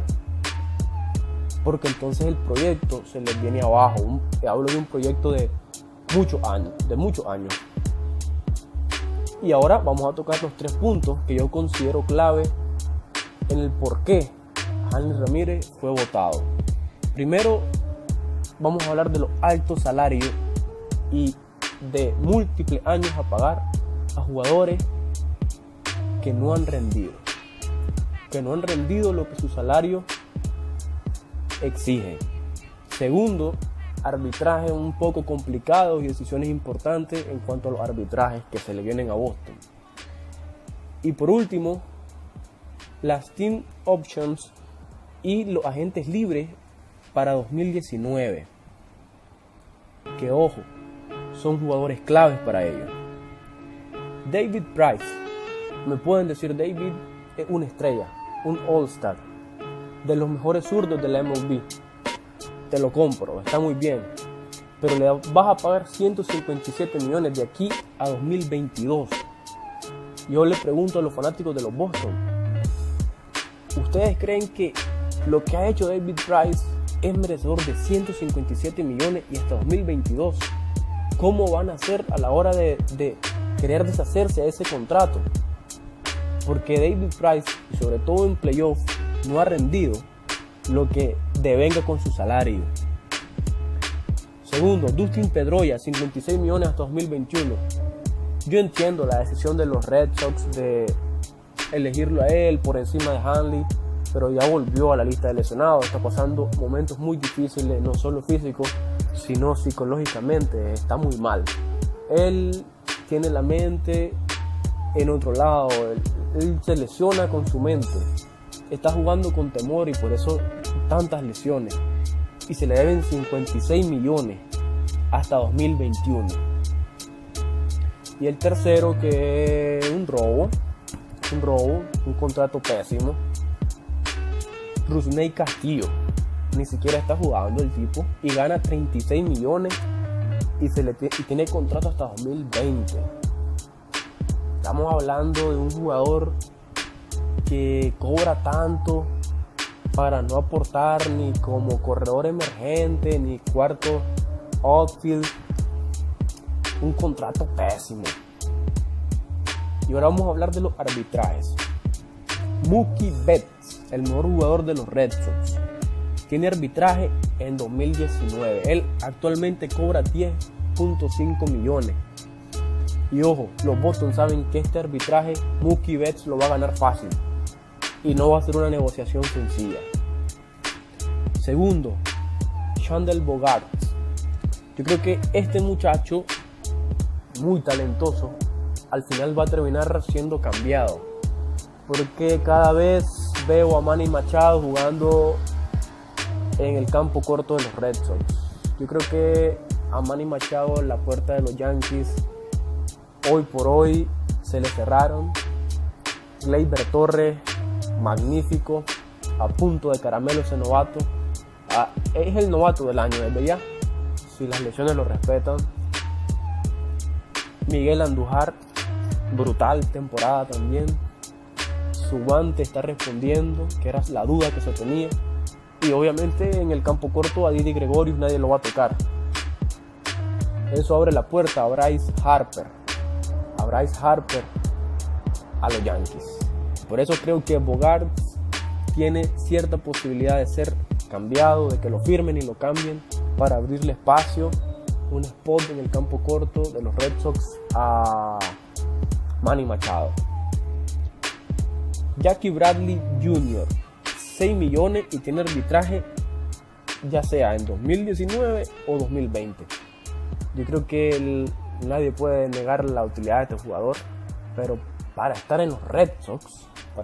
porque entonces el proyecto se les viene abajo. Hablo de un proyecto de muchos años. Y ahora vamos a tocar los 3 puntos que yo considero clave en el por qué Hanley Ramírez fue votado. Primero, vamos a hablar de los altos salarios y de múltiples años a pagar a jugadores que no han rendido lo que su salario exige. Segundo, arbitrajes un poco complicados y decisiones importantes en cuanto a los arbitrajes que se le vienen a Boston. Y por último, las team options y los agentes libres para 2019. que, ojo, son jugadores claves para ellos. David Price, me pueden decir, David es una estrella, un All-Star, de los mejores zurdos de la MLB. Te lo compro, está muy bien, pero le vas a pagar 157 millones de aquí a 2022. Yo le pregunto a los fanáticos de los Boston, ¿ustedes creen que lo que ha hecho David Price es merecedor de 157 millones y hasta 2022? ¿Cómo van a hacer a la hora de querer deshacerse de ese contrato? Porque David Price, y sobre todo en playoff, no ha rendido lo que devenga con su salario. Segundo, Dustin Pedroia, 56 millones hasta 2021. Yo entiendo la decisión de los Red Sox de elegirlo a él por encima de Hanley, pero ya volvió a la lista de lesionados, está pasando momentos muy difíciles, no solo físicos, sino psicológicamente, está muy mal. Él tiene la mente en otro lado, él se lesiona con su mente, está jugando con temor y por eso tantas lesiones, y se le deben 56 millones hasta 2021. Y el tercero, que es un robo, un contrato pésimo, Rusney Castillo, ni siquiera está jugando el tipo y gana 36 millones y tiene contrato hasta 2020. Estamos hablando de un jugador que cobra tanto para no aportar ni como corredor emergente ni cuarto outfield. Un contrato pésimo. Y ahora vamos a hablar de los arbitrajes. Mookie Betts, el mejor jugador de los Red Sox, tiene arbitraje en 2019. Él actualmente cobra 10.5 millones. Y ojo, los Boston saben que este arbitraje Mookie Betts lo va a ganar fácil. Y no va a ser una negociación sencilla. Segundo, Xander Bogaerts. Yo creo que este muchacho, muy talentoso, al final va a terminar siendo cambiado. Porque cada vez veo a Manny Machado jugando en el campo corto de los Red Sox. Yo creo que a Manny Machado la puerta de los Yankees hoy por hoy se le cerraron. Gleyber Torres, magnífico, a punto de caramelo ese novato. Es el novato del año, desde ya, si las lesiones lo respetan. Miguel Andújar, brutal temporada también. Su guante está respondiendo, que era la duda que se tenía. Y obviamente en el campo corto a Didi Gregorius nadie lo va a tocar. Eso abre la puerta a Bryce Harper. A los Yankees. Por eso creo que Bogaerts tiene cierta posibilidad de ser cambiado, de que lo firmen y lo cambien para abrirle espacio, un spot en el campo corto de los Red Sox a Manny Machado. Jackie Bradley Jr., 6 millones y tiene arbitraje ya sea en 2019 o 2020. Yo creo que nadie puede negar la utilidad de este jugador, pero para estar en los Red Sox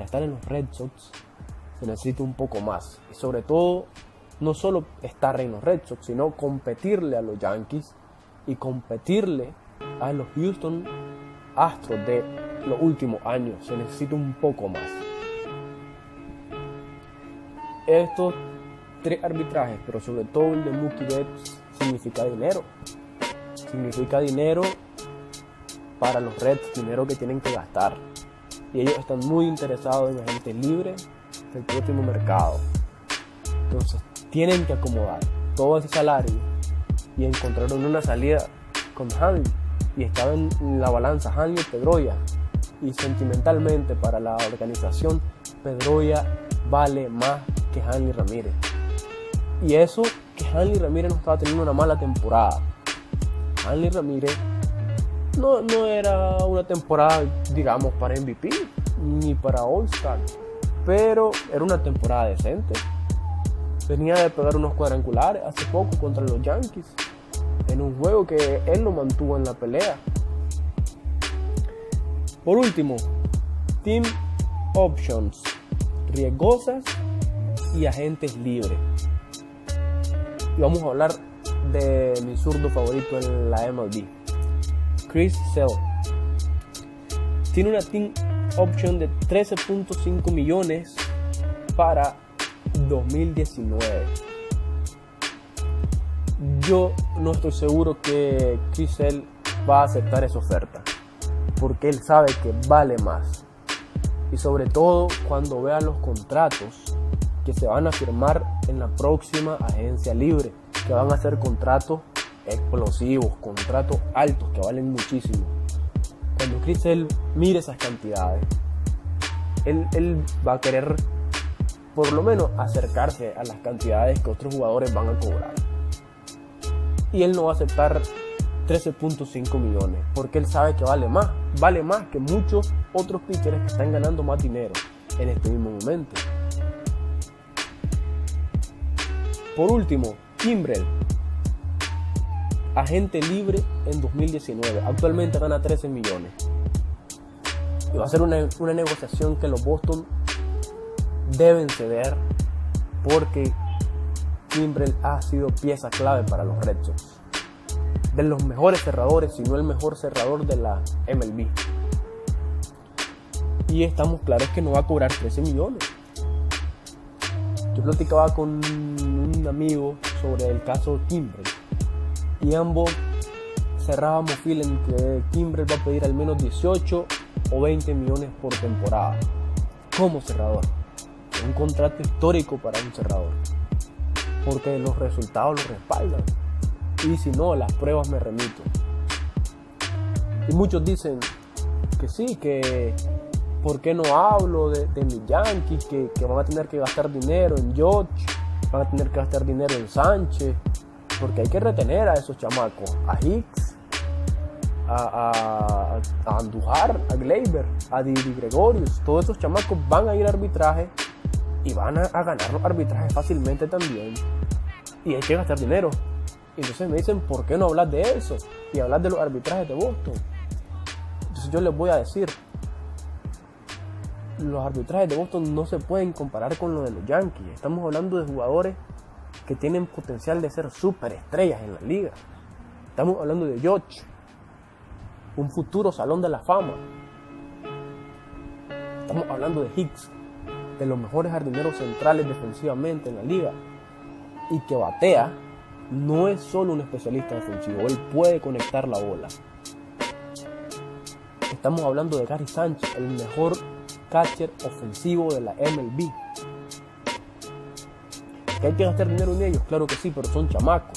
se necesita un poco más. Y sobre todo, no solo estar en los Red Sox, sino competirle a los Yankees y competirle a los Houston Astros de los últimos años. Se necesita un poco más. Estos 3 arbitrajes, pero sobre todo el de Mookie Betts, significa dinero. Significa dinero para los Reds, dinero que tienen que gastar. Y ellos están muy interesados en agentes libres del próximo mercado. Entonces tienen que acomodar todo ese salario y encontraron una salida con Hanley. Y estaba en la balanza Hanley y Pedroia. Y sentimentalmente para la organización, Pedroia vale más que Hanley Ramírez. Y eso que Hanley Ramírez no estaba teniendo una mala temporada. Hanley Ramírez no era una temporada, digamos, para MVP ni para All-Star, pero era una temporada decente. Venía de pegar unos cuadrangulares hace poco contra los Yankees en un juego que él lo mantuvo en la pelea. Por último, Team Options, riesgosas y agentes libres. Y vamos a hablar de mi zurdo favorito en la MLB, Chris Sale. Tiene una team option de 13.5 millones para 2019. Yo no estoy seguro que Chris Sale va a aceptar esa oferta, porque él sabe que vale más. Y sobre todo cuando vea los contratos que se van a firmar en la próxima agencia libre, que van a ser contratos explosivos, contratos altos que valen muchísimo. Cuando Chris Sale mire esas cantidades, él va a querer por lo menos acercarse a las cantidades que otros jugadores van a cobrar. Y él no va a aceptar 13.5 millones, porque él sabe que vale más que muchos otros pitchers que están ganando más dinero en este mismo momento. Por último, Kimbrel, agente libre en 2019, actualmente gana 13 millones. Y va a ser una negociación que los Boston deben ceder, porque Kimbrel ha sido pieza clave para los Red Sox, de los mejores cerradores, si no el mejor cerrador de la MLB. Y estamos claros que no va a cobrar 13 millones. Yo platicaba con un amigo sobre el caso Kimbrel y ambos cerrábamos fila en que Kimbrel va a pedir al menos 18 o 20 millones por temporada como cerrador. Un contrato histórico para un cerrador, porque los resultados lo respaldan, y si no, las pruebas me remito. Y muchos dicen que sí, que ¿por qué no hablo de mis Yankees? Que van a tener que gastar dinero en George, van a tener que gastar dinero en Sánchez, porque hay que retener a esos chamacos, a Hicks, a Andujar, a Gleyber, a Didi Gregorius. Todos esos chamacos van a ir a arbitraje y van a ganar los arbitrajes fácilmente también, y hay que gastar dinero. Y entonces me dicen, ¿por qué no hablas de eso y hablas de los arbitrajes de Boston? Entonces yo les voy a decir, los arbitrajes de Boston no se pueden comparar con los de los Yankees. Estamos hablando de jugadores que tienen potencial de ser superestrellas en la liga. Estamos hablando de George, un futuro salón de la fama. Estamos hablando de Hicks, de los mejores jardineros centrales defensivamente en la liga, y que batea. No es solo un especialista defensivo, él puede conectar la bola. Estamos hablando de Gary Sánchez, el mejor catcher ofensivo de la MLB. ¿Que hay que gastar dinero en ellos? Claro que sí, pero son chamacos.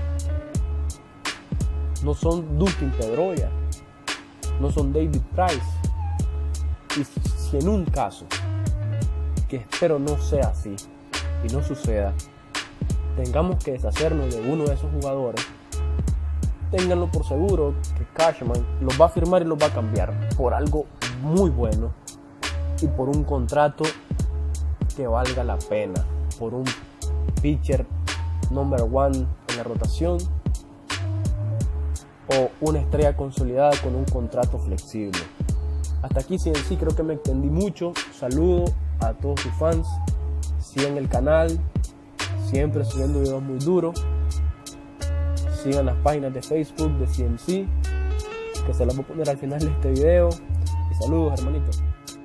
No son Dustin Pedroia, no son David Price. Y si en un caso, que espero no sea así y no suceda, tengamos que deshacernos de uno de esos jugadores, ténganlo por seguro que Cashman los va a firmar y los va a cambiar por algo muy bueno y por un contrato que valga la pena, por un pitcher number one en la rotación o una estrella consolidada con un contrato flexible. Hasta aquí CNC, creo que me extendí mucho. Saludo a todos sus fans, sigan el canal, siempre subiendo videos muy duros. Sigan las páginas de Facebook de CNC, que se las voy a poner al final de este video. Y saludos, hermanitos.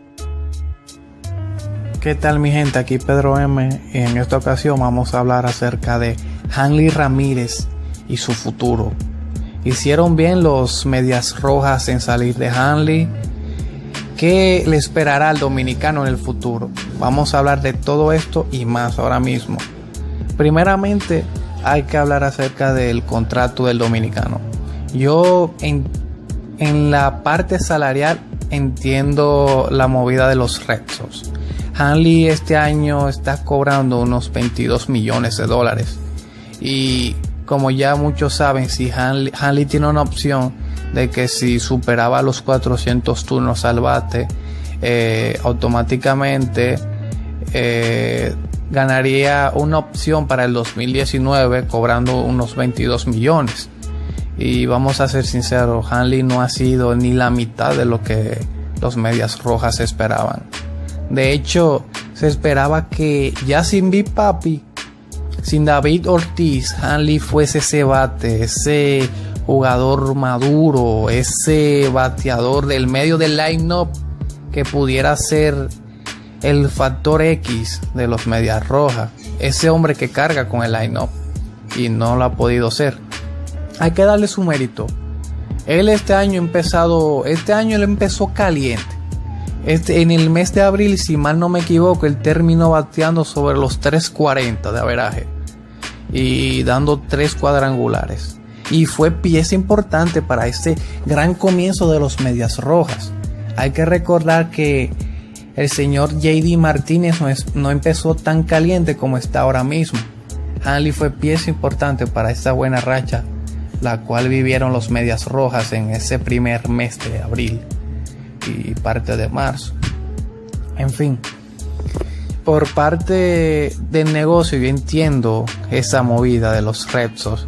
¿Qué tal, mi gente? Aquí Pedro M. Y en esta ocasión vamos a hablar acerca de Hanley Ramírez y su futuro. Hicieron bien los Medias Rojas en salir de Hanley. ¿Qué le esperará al dominicano en el futuro? Vamos a hablar de todo esto y más ahora mismo. Primeramente, hay que hablar acerca del contrato del dominicano. Yo en la parte salarial entiendo la movida de los Red Sox. Hanley este año está cobrando unos 22 millones de dólares. Y como ya muchos saben, si Hanley tiene una opción de que si superaba los 400 turnos al bate, automáticamente ganaría una opción para el 2019 cobrando unos 22 millones. Y vamos a ser sinceros, Hanley no ha sido ni la mitad de lo que los Medias Rojas esperaban. De hecho, se esperaba que ya sin Big Papi sin David Ortiz, Hanley fuese ese bate, ese jugador maduro, ese bateador del medio del line-up que pudiera ser el factor X de los Medias Rojas, ese hombre que carga con el line-up, y no lo ha podido ser. Hay que darle su mérito. Él este año él empezó caliente. En el mes de abril, si mal no me equivoco, él terminó bateando sobre los 340 de averaje y dando 3 cuadrangulares, y fue pieza importante para este gran comienzo de los Medias Rojas. Hay que recordar que el señor JD Martínez no empezó tan caliente como está ahora mismo. Hanley fue pieza importante para esta buena racha la cual vivieron los Medias Rojas en ese primer mes de abril y parte de marzo. En fin, por parte del negocio, yo entiendo esa movida de los Red Sox.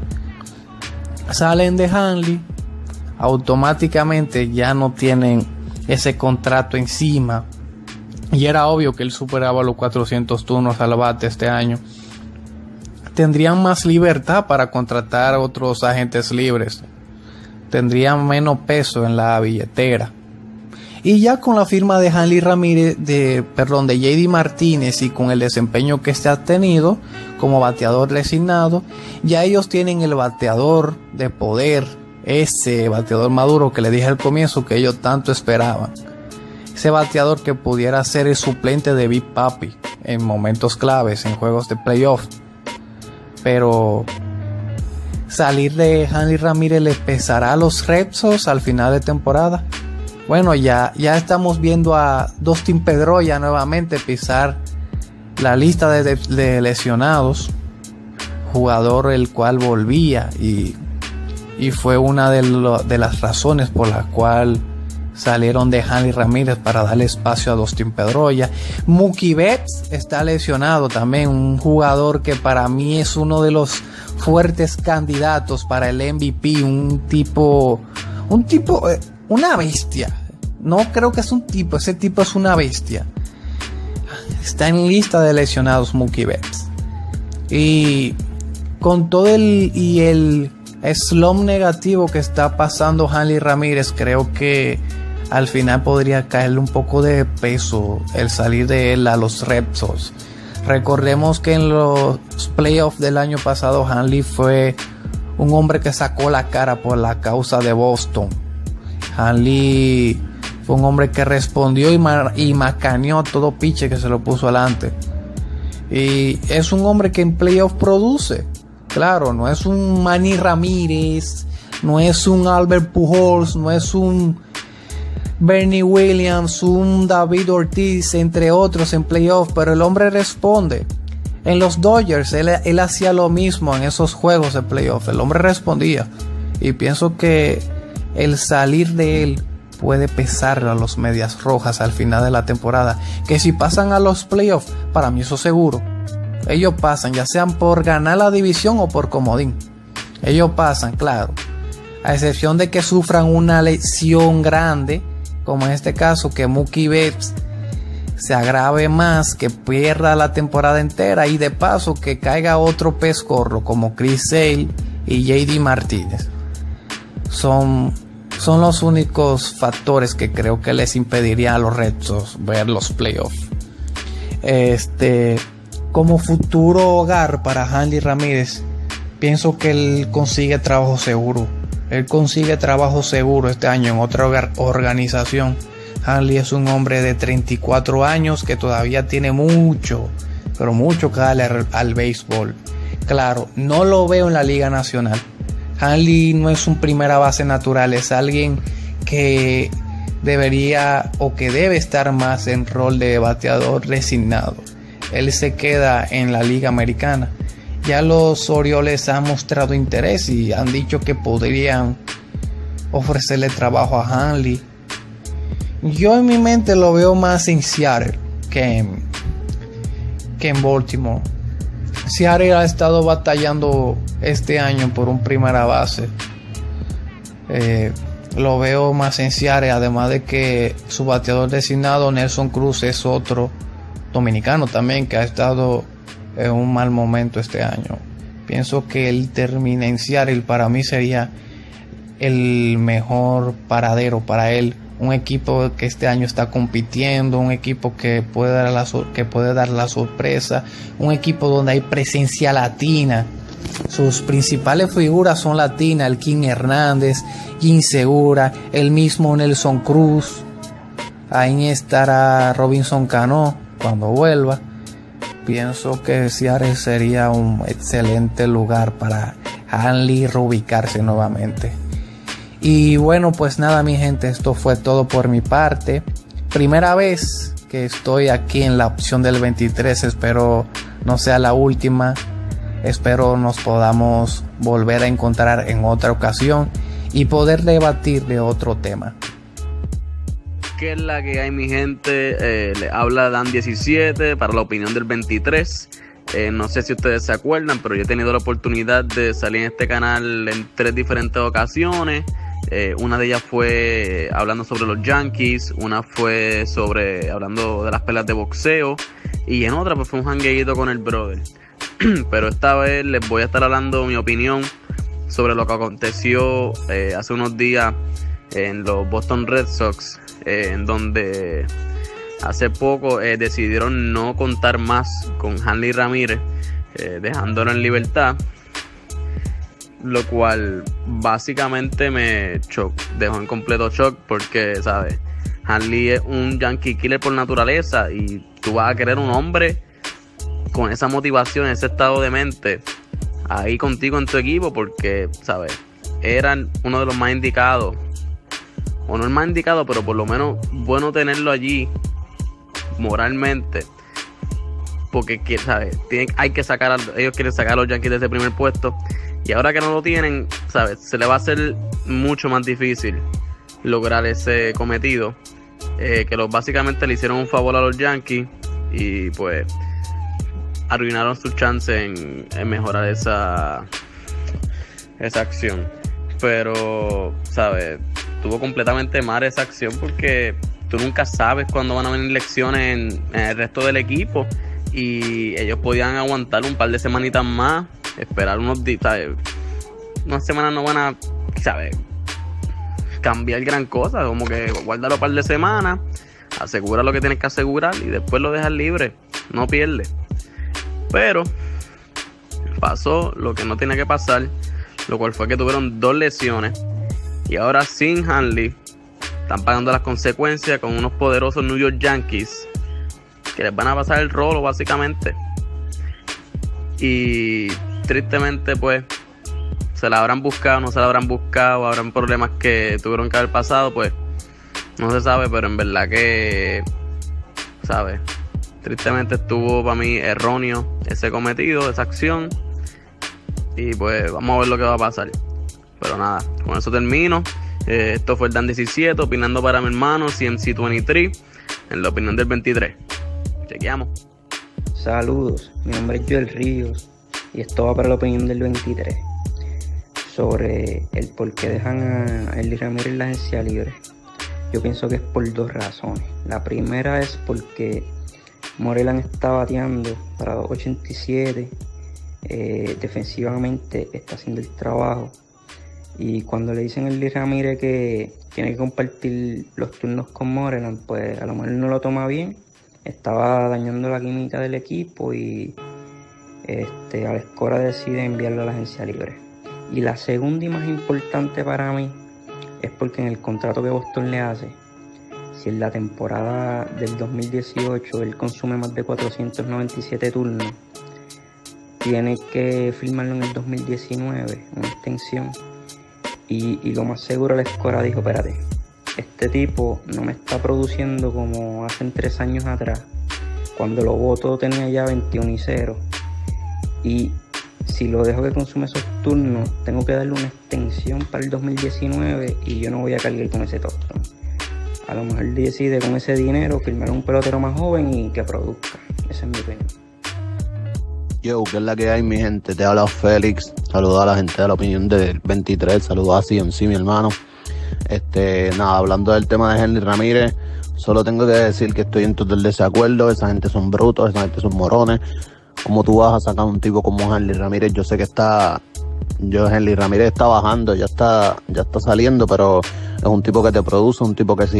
Salen de Hanley, automáticamente ya no tienen ese contrato encima, y era obvio que él superaba los 400 turnos al bate este año. Tendrían más libertad para contratar otros agentes libres, tendrían menos peso en la billetera. Y ya con la firma de Hanley Ramírez, de JD Martínez, y con el desempeño que se ha tenido como bateador designado, ya ellos tienen el bateador de poder, ese bateador maduro que le dije al comienzo que ellos tanto esperaban. Ese bateador que pudiera ser el suplente de Big Papi en momentos claves, en juegos de playoff. Pero salir de Hanley Ramírez le pesará a los Red Sox al final de temporada. Bueno, ya estamos viendo a Dustin Pedroia nuevamente pisar la lista de lesionados, jugador el cual volvía y fue una de las razones por la cual salieron de Hanley Ramírez para darle espacio a Dustin Pedroia. Mookie Betts está lesionado también, un jugador que para mí es uno de los fuertes candidatos para el MVP, una bestia. No creo que es un tipo, ese tipo es una bestia. Está en lista de lesionados Mookie Betts. Y con todo el slump negativo que está pasando Hanley Ramírez, creo que al final podría caerle un poco de peso el salir de él a los Red Sox. Recordemos que en los playoffs del año pasado Hanley fue un hombre que sacó la cara por la causa de Boston. Hanley fue un hombre que respondió y macaneó todo piche que se lo puso adelante. Y es un hombre que en playoff produce. Claro, no es un Manny Ramírez, no es un Albert Pujols, no es un Bernie Williams, un David Ortiz, entre otros en playoff, pero el hombre responde. En los Dodgers él hacía lo mismo en esos juegos de playoff, el hombre respondía, y pienso que el salir de él puede pesarle a los Medias Rojas al final de la temporada, que si pasan a los playoffs, para mí eso seguro, ellos pasan, ya sean por ganar la división o por comodín, ellos pasan, claro, a excepción de que sufran una lesión grande, como en este caso, que Mookie Betts se agrave más, que pierda la temporada entera, y de paso que caiga otro pez gordo como Chris Sale y JD Martínez. Son los únicos factores que creo que les impediría a los Red Sox ver los playoffs. Como futuro hogar para Hanley Ramírez, pienso que él consigue trabajo seguro. Él consigue trabajo seguro este año en otra organización. Hanley es un hombre de 34 años que todavía tiene mucho, pero mucho que darle al béisbol. Claro, no lo veo en la Liga Nacional. Hanley no es un primera base natural, es alguien que debería o que debe estar más en rol de bateador designado. Él se queda en la Liga Americana. Ya los Orioles han mostrado interés y han dicho que podrían ofrecerle trabajo a Hanley. Yo en mi mente lo veo más en Seattle que en Baltimore. Seattle ha estado batallando este año por un primera base. Lo veo más en Seattle, además de que su bateador designado Nelson Cruz es otro dominicano también que ha estado en un mal momento este año. Pienso que el termine en Seattle para mí sería el mejor paradero para él. Un equipo que este año está compitiendo, un equipo que puede dar la sorpresa, un equipo donde hay presencia latina. Sus principales figuras son latinas: el King Hernández, Jim Segura, el mismo Nelson Cruz. Ahí estará Robinson Cano cuando vuelva. Pienso que Seattle sería un excelente lugar para Hanley reubicarse nuevamente. Y bueno, pues nada, mi gente, esto fue todo por mi parte. Primera vez que estoy aquí en la opción del 23, espero no sea la última. Espero nos podamos volver a encontrar en otra ocasión y poder debatir de otro tema. ¿Qué es la que hay, mi gente? Le habla Dan17 para la opinión del 23. No sé si ustedes se acuerdan, pero yo he tenido la oportunidad de salir en este canal en 3 diferentes ocasiones. Una de ellas fue hablando sobre los Yankees, una fue hablando de las peleas de boxeo, y en otra pues fue un jangueíto con el brother. Pero esta vez les voy a estar hablando mi opinión sobre lo que aconteció hace unos días en los Boston Red Sox, en donde hace poco decidieron no contar más con Hanley Ramírez, dejándolo en libertad, lo cual básicamente me dejó en completo shock, porque, ¿sabes? Hanley es un Yankee killer por naturaleza, y tú vas a querer un hombre con esa motivación, ese estado de mente ahí contigo en tu equipo, porque, ¿sabes? Eran uno de los más indicados, o no el más indicado, pero por lo menos bueno tenerlo allí moralmente, porque, ¿sabes? Hay que sacar ellos quieren sacar a los Yankees de ese primer puesto, y ahora que no lo tienen, ¿sabes? Se le va a hacer mucho más difícil lograr ese cometido, que básicamente le hicieron un favor a los Yankees y pues arruinaron sus chances en mejorar esa acción. Pero, ¿sabes? Tuvo completamente mal esa acción, porque tú nunca sabes cuándo van a venir lesiones en el resto del equipo, y ellos podían aguantar un par de semanitas más, esperar unos días, ¿sabes? Unas semanas no van a, ¿sabes?, cambiar gran cosa, como que guárdalo un par de semanas, asegura lo que tienes que asegurar y después lo dejas libre, no pierdes. Pero pasó lo que no tenía que pasar, lo cual fue que tuvieron 2 lesiones, y ahora sin Hanley están pagando las consecuencias con unos poderosos New York Yankees que les van a pasar el rolo básicamente. Y tristemente pues se la habrán buscado, no se la habrán buscado, habrán problemas que tuvieron que haber pasado, pues no se sabe, pero en verdad que, ¿sabes? Tristemente estuvo para mí erróneo ese cometido, esa acción, y pues vamos a ver lo que va a pasar. Pero nada, con eso termino. Esto fue el Dan17 opinando para mi hermano CMC23 en la opinión del 23. Chequeamos. Saludos, mi nombre es Joel Ríos y esto va para la opinión del 23 sobre el por qué dejan a Hanley Ramírez en la agencia libre. Yo pienso que es por 2 razones. La primera es porque Moreland está bateando para 2.87, defensivamente está haciendo el trabajo, y cuando le dicen a Hanley Ramírez que tiene que compartir los turnos con Moreland, pues a lo mejor no lo toma bien, estaba dañando la química del equipo, y Alescora decide enviarlo a la agencia libre. Y la segunda y más importante para mí es porque en el contrato que Boston le hace, si en la temporada del 2018 él consume más de 497 turnos, tiene que firmarlo en el 2019, una extensión, y lo más seguro Alescora dijo: espérate, este tipo no me está produciendo como hace 3 años atrás, cuando lo votó tenía ya 21-0, y si lo dejo que consume esos turnos, tengo que darle una extensión para el 2019 y yo no voy a cargar con ese tostón. A lo mejor decide con ese dinero firmar un pelotero más joven y que produzca. Esa es mi opinión. Yo, ¿qué es la que hay, mi gente? Te habla Félix. Saludos a la gente de la opinión del 23. Saludos a CMC, mi hermano. Nada, hablando del tema de Hanley Ramírez, solo tengo que decir que estoy en total desacuerdo. Esa gente son brutos, esa gente son morones. ¿Cómo tú vas a sacar un tipo como Hanley Ramírez? Yo sé que Hanley Ramírez está bajando, ya está saliendo, pero es un tipo que te produce, un tipo que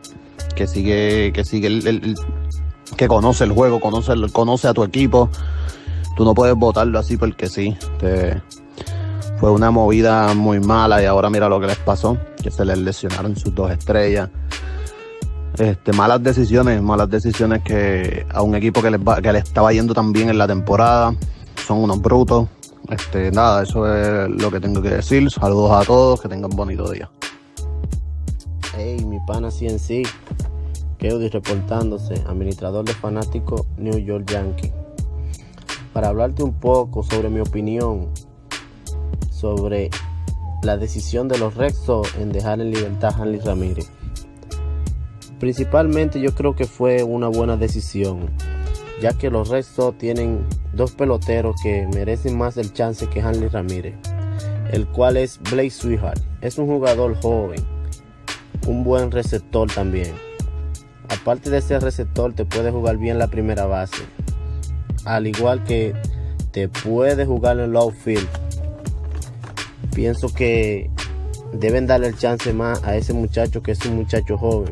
conoce el juego, conoce a tu equipo. Tú no puedes votarlo así porque sí. Fue una movida muy mala y ahora mira lo que les pasó, que se les lesionaron sus 2 estrellas. Malas decisiones que a un equipo que le estaba yendo tan bien en la temporada. Son unos brutos. Nada, eso es lo que tengo que decir. Saludos a todos, que tengan bonito día. Hey, mi pana CNC, Keudi reportándose, administrador de fanático New York Yankees, para hablarte un poco sobre mi opinión sobre la decisión de los Red Sox en dejar en libertad a Hanley Ramírez. Principalmente yo creo que fue una buena decisión, ya que los Red Sox tienen 2 peloteros que merecen más el chance que Hanley Ramírez, el cual es Blake Swihart. Es un jugador joven, un buen receptor también. Aparte de ser receptor, te puede jugar bien la primera base, al igual que te puede jugar en el outfield. Pienso que deben darle el chance más a ese muchacho, que es un muchacho joven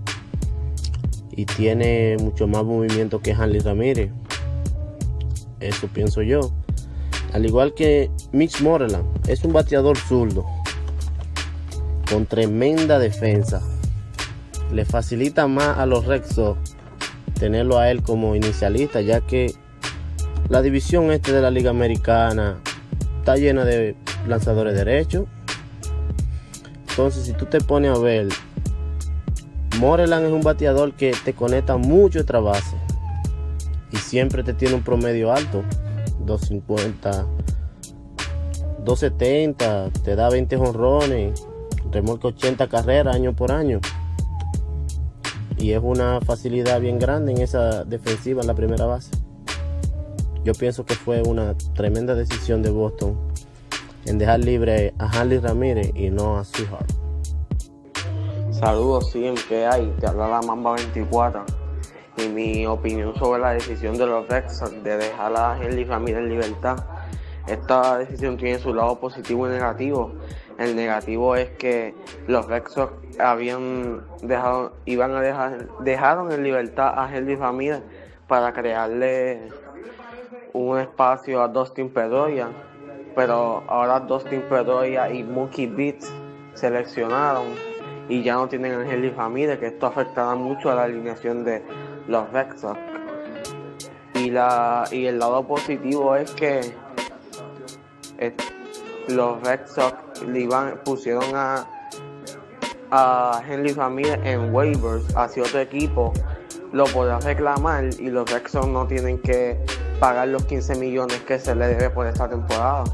y tiene mucho más movimiento que Hanley Ramírez. Eso pienso yo. Al igual que Mitch Moreland, es un bateador zurdo con tremenda defensa. Le facilita más a los Red Sox tenerlo a él como inicialista, ya que la división de la Liga Americana está llena de lanzadores derechos. Entonces, si tú te pones a ver, Moreland es un bateador que te conecta mucho extra base y siempre te tiene un promedio alto, 250, 270, te da 20 jonrones, remolca 80 carreras año por año, y es una facilidad bien grande en esa defensiva en la primera base. Yo pienso que fue una tremenda decisión de Boston en dejar libre a Hanley Ramírez y no a Swihart. Saludos, ¿qué hay? Te habla la Mamba 24 y mi opinión sobre la decisión de los Red Sox de dejar a Hanley Ramírez en libertad. Esta decisión tiene su lado positivo y negativo. El negativo es que los Red Sox dejaron en libertad a Hanley Ramírez para crearle un espacio a Dustin Pedroia, pero ahora Dustin Pedroia y Mookie Betts se lesionaron y ya no tienen a Hanley Ramírez, que esto afectará mucho a la alineación de los Red Sox. Y el lado positivo es que los Red Sox pusieron a Hanley Ramírez en waivers hacia otro equipo, lo podrá reclamar y los Red Sox no tienen que pagar los 15 millones que se le debe por esta temporada.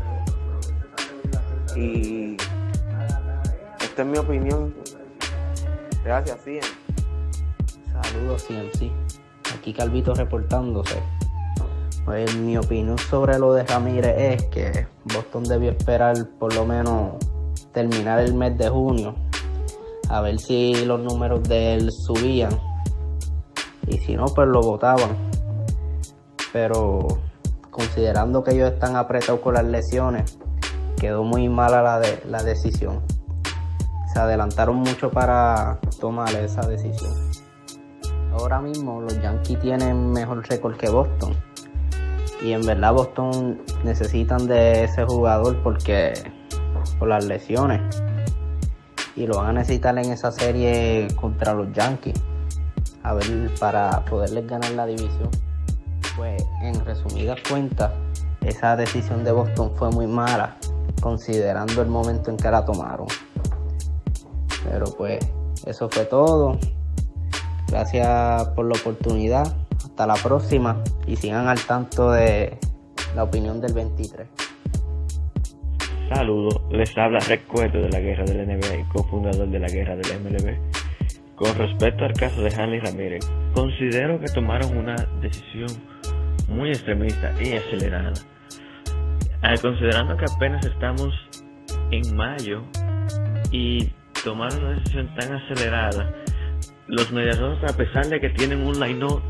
Y esta es mi opinión. Gracias, Cien. Saludos, CMC. Aquí Calvito reportándose. Pues mi opinión sobre lo de Ramírez es que Boston debió esperar por lo menos terminar el mes de junio, a ver si los números de él subían, y si no, pues lo botaban. Pero considerando que ellos están apretados con las lesiones, quedó muy mala la decisión. Se adelantaron mucho para tomar esa decisión. Ahora mismo los Yankees tienen mejor récord que Boston, y en verdad Boston necesitan de ese jugador por las lesiones, y lo van a necesitar en esa serie contra los Yankees, a ver, para poderles ganar la división. Pues en resumidas cuentas, esa decisión de Boston fue muy mala, considerando el momento en que la tomaron. Pero pues eso fue todo. Gracias por la oportunidad. Hasta la próxima y sigan al tanto de la opinión del 23. Saludos, les habla Recuerdo de la Guerra del NBA y cofundador de la Guerra del MLB. Con respecto al caso de Hanley Ramírez, considero que tomaron una decisión muy extremista y acelerada. Considerando que apenas estamos en mayo y tomar una decisión tan acelerada, los Medias Rojas, a pesar de que tienen un line-up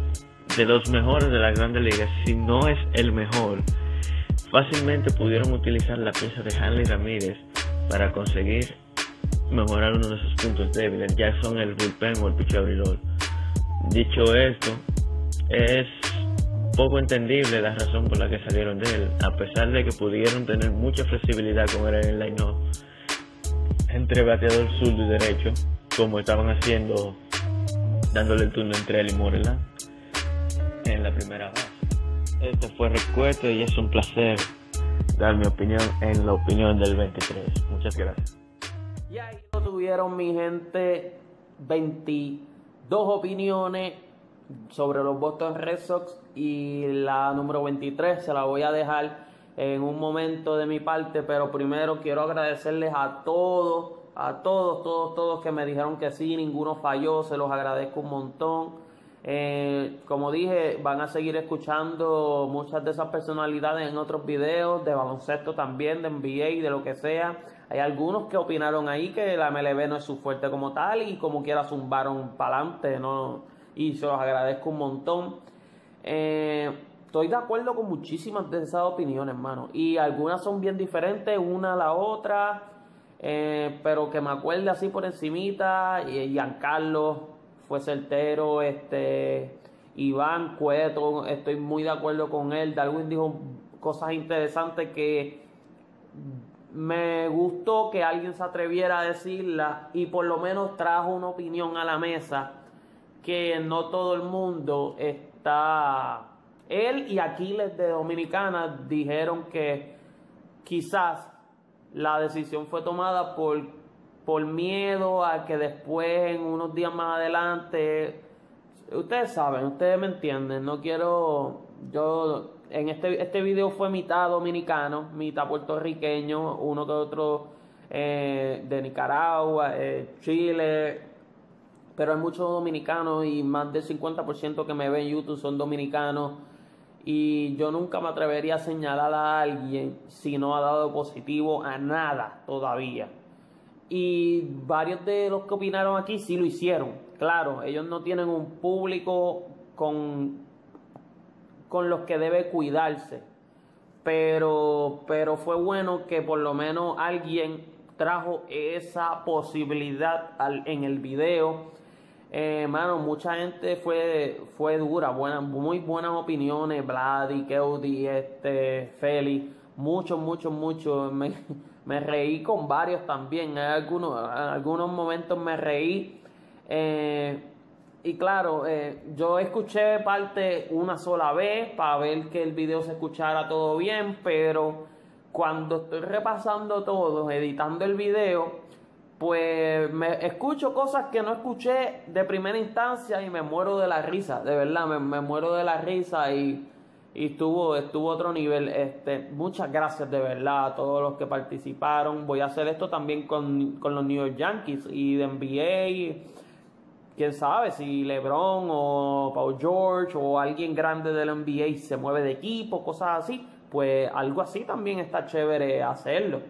de los mejores de las grandes ligas, si no es el mejor, fácilmente pudieron utilizar la pieza de Hanley Ramírez para conseguir mejorar uno de sus puntos débiles, ya son el bullpen o el pitcher abridor. Dicho esto, es poco entendible la razón por la que salieron de él, a pesar de que pudieron tener mucha flexibilidad con él en el line-up entre bateador zurdo y derecho, como estaban haciendo, dándole el turno entre él y Moreland en la primera base. Este fue Recueto y es un placer dar mi opinión en la opinión del 23. Muchas gracias. Y ahí lo tuvieron, mi gente, 22 opiniones sobre los Boston Red Sox, y la número 23 se la voy a dejar en un momento de mi parte, pero primero quiero agradecerles a todos que me dijeron que sí, ninguno falló, se los agradezco un montón. Como dije, van a seguir escuchando muchas de esas personalidades en otros videos, de baloncesto también, de NBA, de lo que sea. Hay algunos que opinaron ahí que la MLB no es su fuerte como tal, y como quiera zumbaron para adelante, ¿no? Y se los agradezco un montón. Estoy de acuerdo con muchísimas de esas opiniones, hermano, y algunas son bien diferentes una a la otra, pero que me acuerde así por encimita. Giancarlo fue certero, Iván Cueto, estoy muy de acuerdo con él. Darwin dijo cosas interesantes que me gustó que alguien se atreviera a decirla, y por lo menos trajo una opinión a la mesa que no todo el mundo está. Él y Aquiles de Dominicana dijeron que quizás la decisión fue tomada por miedo a que después, en unos días más adelante, ustedes saben, ustedes me entienden, no quiero, yo, en este video fue mitad dominicano, mitad puertorriqueño, uno que otro de Nicaragua, Chile, pero hay muchos dominicanos, y más del 50% que me ven en YouTube son dominicanos, y yo nunca me atrevería a señalar a alguien si no ha dado positivo a nada todavía. Y varios de los que opinaron aquí sí lo hicieron. Claro, ellos no tienen un público con los que debe cuidarse, pero fue bueno que por lo menos alguien trajo esa posibilidad en el video. Mano, mucha gente fue dura, muy buenas opiniones. Vladi, Keudi, Feli, mucho. Me reí con varios también. En algunos momentos me reí. Y claro, yo escuché parte una sola vez para ver que el video se escuchara todo bien, pero cuando estoy repasando todo, editando el video, pues me escucho cosas que no escuché de primera instancia y me muero de la risa, de verdad, me muero de la risa, y estuvo otro nivel. Muchas gracias de verdad a todos los que participaron. Voy a hacer esto también con los New York Yankees y de NBA. Quién sabe si LeBron o Paul George o alguien grande del NBA se mueve de equipo, cosas así, pues algo así también está chévere hacerlo.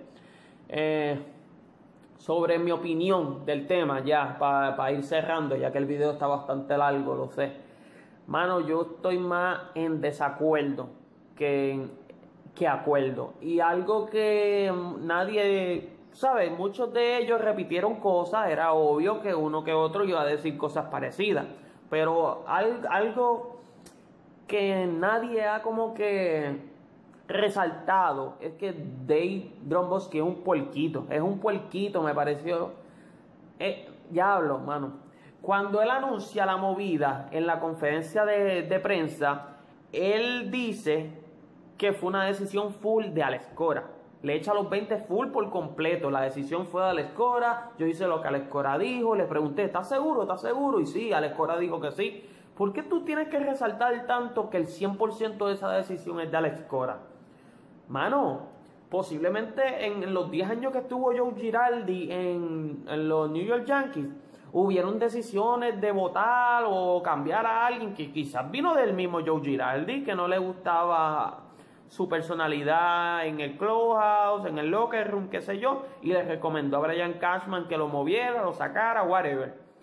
Sobre mi opinión del tema, ya para ir cerrando, ya que el video está bastante largo, lo sé. Mano, yo estoy más en desacuerdo que acuerdo. Y algo que nadie sabe, muchos de ellos repitieron cosas, era obvio que uno que otro iba a decir cosas parecidas. Pero algo que nadie ha como que resaltado es que Dave Dombrowski es un puerquito, me pareció. Diablo, mano. Cuando él anuncia la movida en la conferencia de prensa, él dice que fue una decisión full de Alex Cora. Le echa los 20 full por completo. La decisión fue de Alex Cora. Yo hice lo que Alex Cora dijo. Le pregunté, ¿estás seguro? ¿Estás seguro? Y sí, Alex Cora dijo que sí. ¿Por qué tú tienes que resaltar tanto que el 100% de esa decisión es de Alex Cora? Mano, posiblemente en los 10 años que estuvo Joe Girardi en los New York Yankees, hubieron decisiones de votar o cambiar a alguien que quizás vino del mismo Joe Girardi, que no le gustaba su personalidad en el clubhouse, en el locker room, qué sé yo, y le recomendó a Brian Cashman que lo moviera, lo sacara, whatever.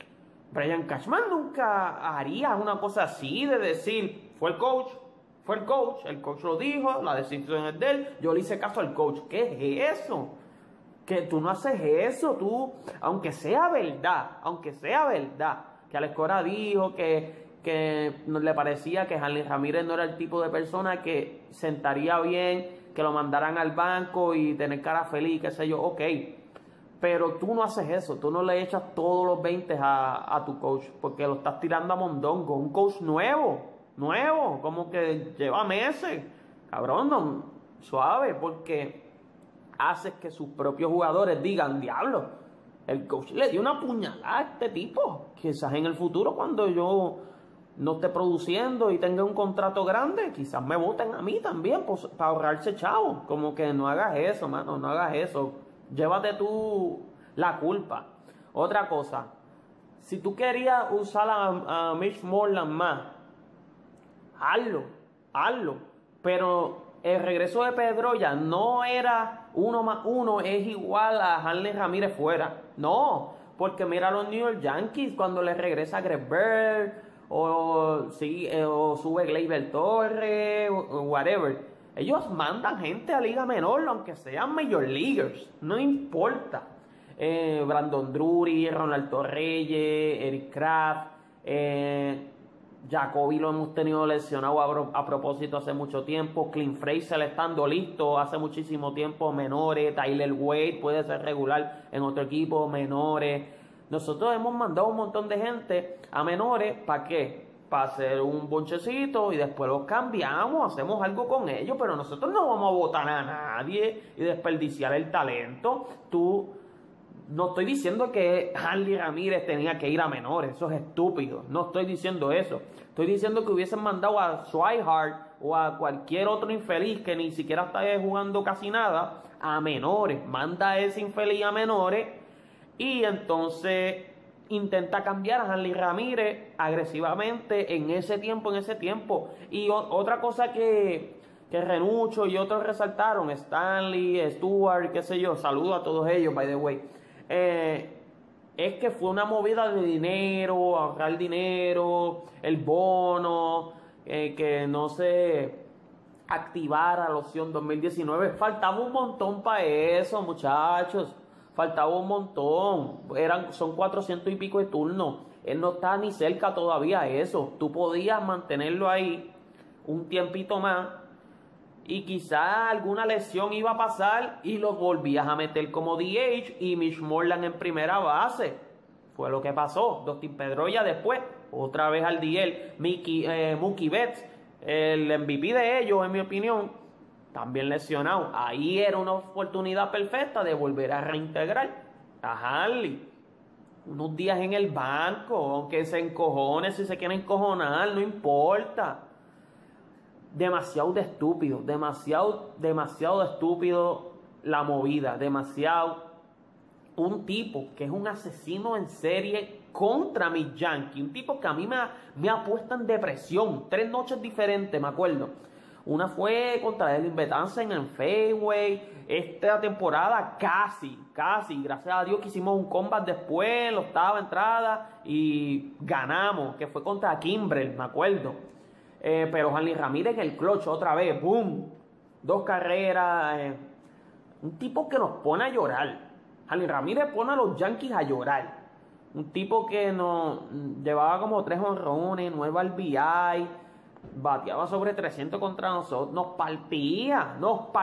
Brian Cashman nunca haría una cosa así de decir, fue el coach lo dijo, la decisión es de él, yo le hice caso al coach. ¿Qué es eso? Que tú no haces eso, tú, aunque sea verdad, que Alex Cora dijo que le parecía que Hanley Ramírez no era el tipo de persona que sentaría bien, que lo mandaran al banco y tener cara feliz, qué sé yo, ok. Pero tú no haces eso, tú no le echas todos los 20 a tu coach, porque lo estás tirando a mondongo. Un coach nuevo, como que lleva meses. Cabrón, no, suave, porque haces que sus propios jugadores digan, diablo, el coach le dio una puñalada a este tipo. Quizás en el futuro, cuando yo no esté produciendo y tenga un contrato grande, quizás me voten a mí también para ahorrarse chavo. Como que no hagas eso, mano, no hagas eso. Llévate tú la culpa. Otra cosa, si tú querías usar a Mitch Moreland más, hazlo. Pero el regreso de Pedroya no era 1+1 es igual a Hanley Ramírez fuera. No, porque mira a los New York Yankees cuando les regresa Greg Bird, o sube Gleyber Torres, o whatever. Ellos mandan gente a Liga Menor, aunque sean Major Leaguers, no importa. Brandon Drury, Ronald Torreyes, Eric Kraft, Jacoby lo hemos tenido lesionado a propósito hace mucho tiempo. Clint Frazier estando listo hace muchísimo tiempo, menores. Tyler Wade puede ser regular en otro equipo, menores. Nosotros hemos mandado un montón de gente a menores, ¿para qué? Para hacer un bonchecito y después los cambiamos, hacemos algo con ellos, pero nosotros no vamos a votar a nadie y desperdiciar el talento. No estoy diciendo que Hanley Ramírez tenía que ir a menores, eso es estúpido, no estoy diciendo eso. Estoy diciendo que hubiesen mandado a Swihart o a cualquier otro infeliz que ni siquiera está jugando casi nada a menores. Manda a ese infeliz a menores y entonces intenta cambiar a Hanley Ramírez agresivamente en ese tiempo. Y otra cosa que Renucho y otros resaltaron, Stanley, Stewart, qué sé yo, saludo a todos ellos, by the way, es que fue una movida de dinero, ahorrar dinero, el bono, que no se activara la opción 2019. Faltaba un montón para eso, muchachos. Faltaba un montón. Son 400 y pico de turnos. Él no está ni cerca todavía a eso. Tú podías mantenerlo ahí un tiempito más y quizás alguna lesión iba a pasar y lo volvías a meter como DH y Mitch Moreland en primera base. Fue lo que pasó. Dustin Pedroya después, otra vez al DL. Mookie Betts, el MVP de ellos, en mi opinión, también lesionado. Ahí era una oportunidad perfecta de volver a reintegrar a Hanley. Unos días en el banco, aunque se encojone, si se quiere encojonar, no importa. Demasiado de estúpido, demasiado de estúpido la movida, demasiado. Un tipo que es un asesino en serie contra mis Yankees, un tipo que a mí me ha puesto en depresión, 3 noches diferentes, me acuerdo. Una fue contra Edwin Betances en Fenway. Esta temporada casi, gracias a Dios que hicimos un combat después, la octava entrada, y ganamos, que fue contra Kimbrel, me acuerdo. Pero Hanley Ramírez en el clutch otra vez, boom, 2 carreras. Un tipo que nos pone a llorar. Hanley Ramírez pone a los Yankees a llorar. Un tipo que nos llevaba como 3 honrones, 9 RBI, bateaba sobre 300 contra nosotros, nos partía.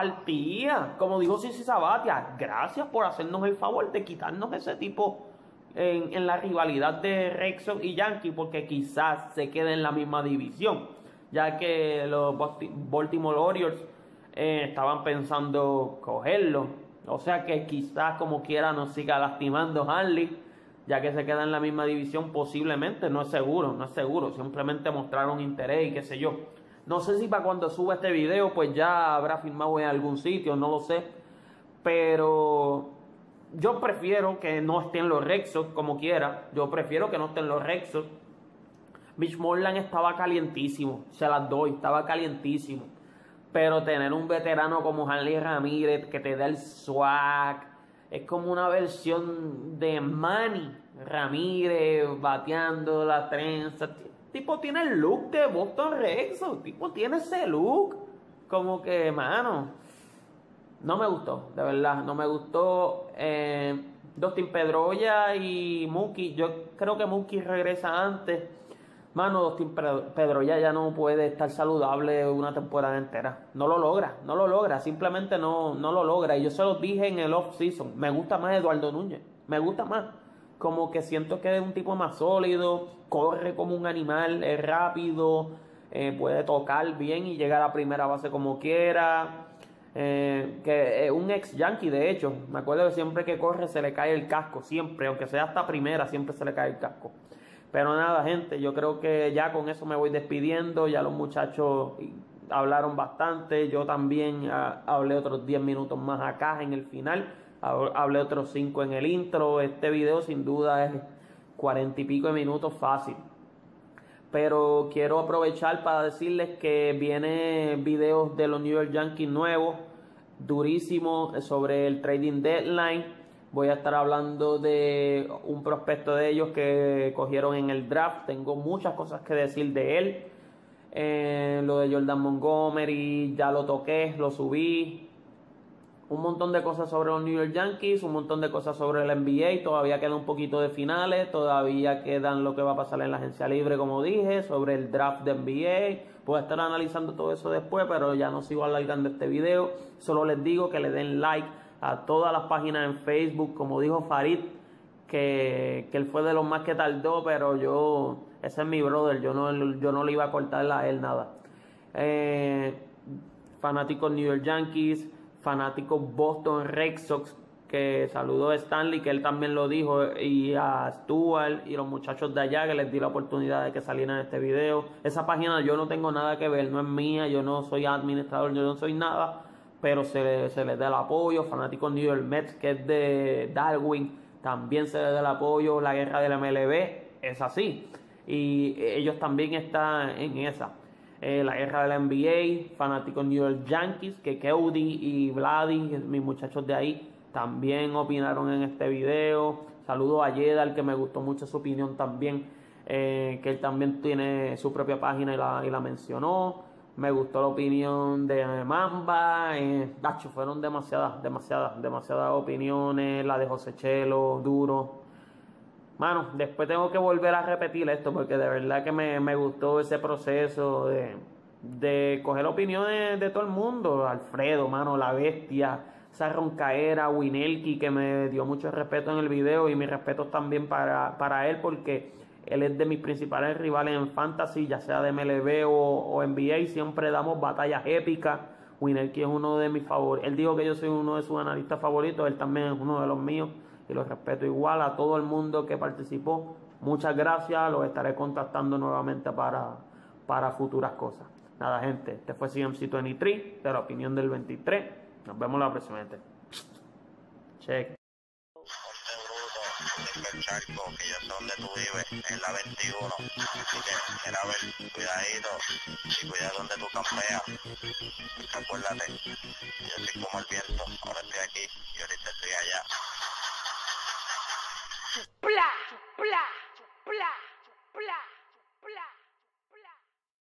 Como dijo Sisi Sabathia, gracias por hacernos el favor de quitarnos ese tipo en la rivalidad de Red Sox y Yankees, porque quizás se quede en la misma división, ya que los Baltimore Orioles estaban pensando cogerlo. O sea que quizás como quiera nos siga lastimando Hanley, ya que se queda en la misma división posiblemente, no es seguro, simplemente mostraron interés y qué sé yo. No sé si para cuando suba este video pues ya habrá firmado en algún sitio, no lo sé, pero yo prefiero que no estén los Red Sox como quiera, Mitch Moreland estaba calientísimo, se las doy, estaba calientísimo, pero tener un veterano como Hanley Ramírez que te da el swag, es como una versión de Manny Ramírez bateando la trenza. Tipo tiene el look de Boston Red Sox. Tipo tiene ese look. Como que, mano, no me gustó, de verdad, no me gustó. Dustin Pedroia y Mookie, yo creo que Mookie regresa antes. Mano, Dustin Pedroia ya no puede estar saludable una temporada entera. No lo logra, simplemente no lo logra. Y yo se los dije en el off-season, me gusta más Eduardo Núñez, me gusta más. Como que siento que es un tipo más sólido, corre como un animal, es rápido, puede tocar bien y llegar a primera base como quiera. Que es un ex Yankee, de hecho. Me acuerdo que siempre que corre se le cae el casco, siempre, aunque sea hasta primera, siempre se le cae el casco. Pero nada, gente, yo creo que ya con eso me voy despidiendo. Ya los muchachos hablaron bastante, yo también hablé otros 10 minutos más acá en el final, hablé otros 5 en el intro. Este video sin duda es 40 y pico de minutos fácil. Pero quiero aprovechar para decirles que vienen videos de los New York Yankees nuevos, durísimos, sobre el trading deadline. Voy a estar hablando de un prospecto de ellos que cogieron en el draft. Tengo muchas cosas que decir de él. Lo de Jordan Montgomery ya lo toqué, lo subí. Un montón de cosas sobre los New York Yankees, un montón de cosas sobre el NBA. Todavía queda un poquito de finales, todavía quedan lo que va a pasar en la agencia libre, como dije, sobre el draft de NBA. Voy a estar analizando todo eso después, pero ya no sigo alargando este video. Solo les digo que le den like a todas las páginas en Facebook, como dijo Farid, que él fue de los más que tardó, pero ese es mi brother, yo no le iba a cortar a él nada. Fanáticos New York Yankees, fanáticos Boston Red Sox, que saludó a Stanley, que él también lo dijo, y a Stuart y los muchachos de allá, que les di la oportunidad de que salieran en este video. Esa página yo no tengo nada que ver, no es mía, yo no soy administrador, yo no soy nada, pero se les da el apoyo. Fanáticos New York Mets, que es de Darwin, también se les da el apoyo. La guerra del MLB es así, y ellos también están en esa. La guerra del NBA, fanáticos New York Yankees, que Cody y Vladi, mis muchachos de ahí, también opinaron en este video. Saludo a Yedal, que me gustó mucho su opinión también, que él también tiene su propia página y la mencionó. Me gustó la opinión de Mamba. Fueron demasiadas opiniones. La de José Chelo, duro. Mano, después tengo que volver a repetir esto, porque de verdad que me gustó ese proceso de coger opiniones de todo el mundo. Alfredo, mano, la bestia, esa roncaera, Winelki, que me dio mucho respeto en el video, y mis respetos también para él, porque él es de mis principales rivales en Fantasy, ya sea de MLB o NBA. Siempre damos batallas épicas. Winelki es uno de mis favoritos. Él dijo que yo soy uno de sus analistas favoritos, él también es uno de los míos, y los respeto igual. A todo el mundo que participó, muchas gracias. Los estaré contactando nuevamente para futuras cosas. Nada, gente, este fue CMC23 de la opinión del 23. Nos vemos la próxima, gente. Check. El charco, que yo sé dónde tú vives, en la 21. Así que, mira, a ver, cuidadito, y cuida donde tú campeas. Porque acuérdate, yo soy como el viento, ahora estoy aquí y ahorita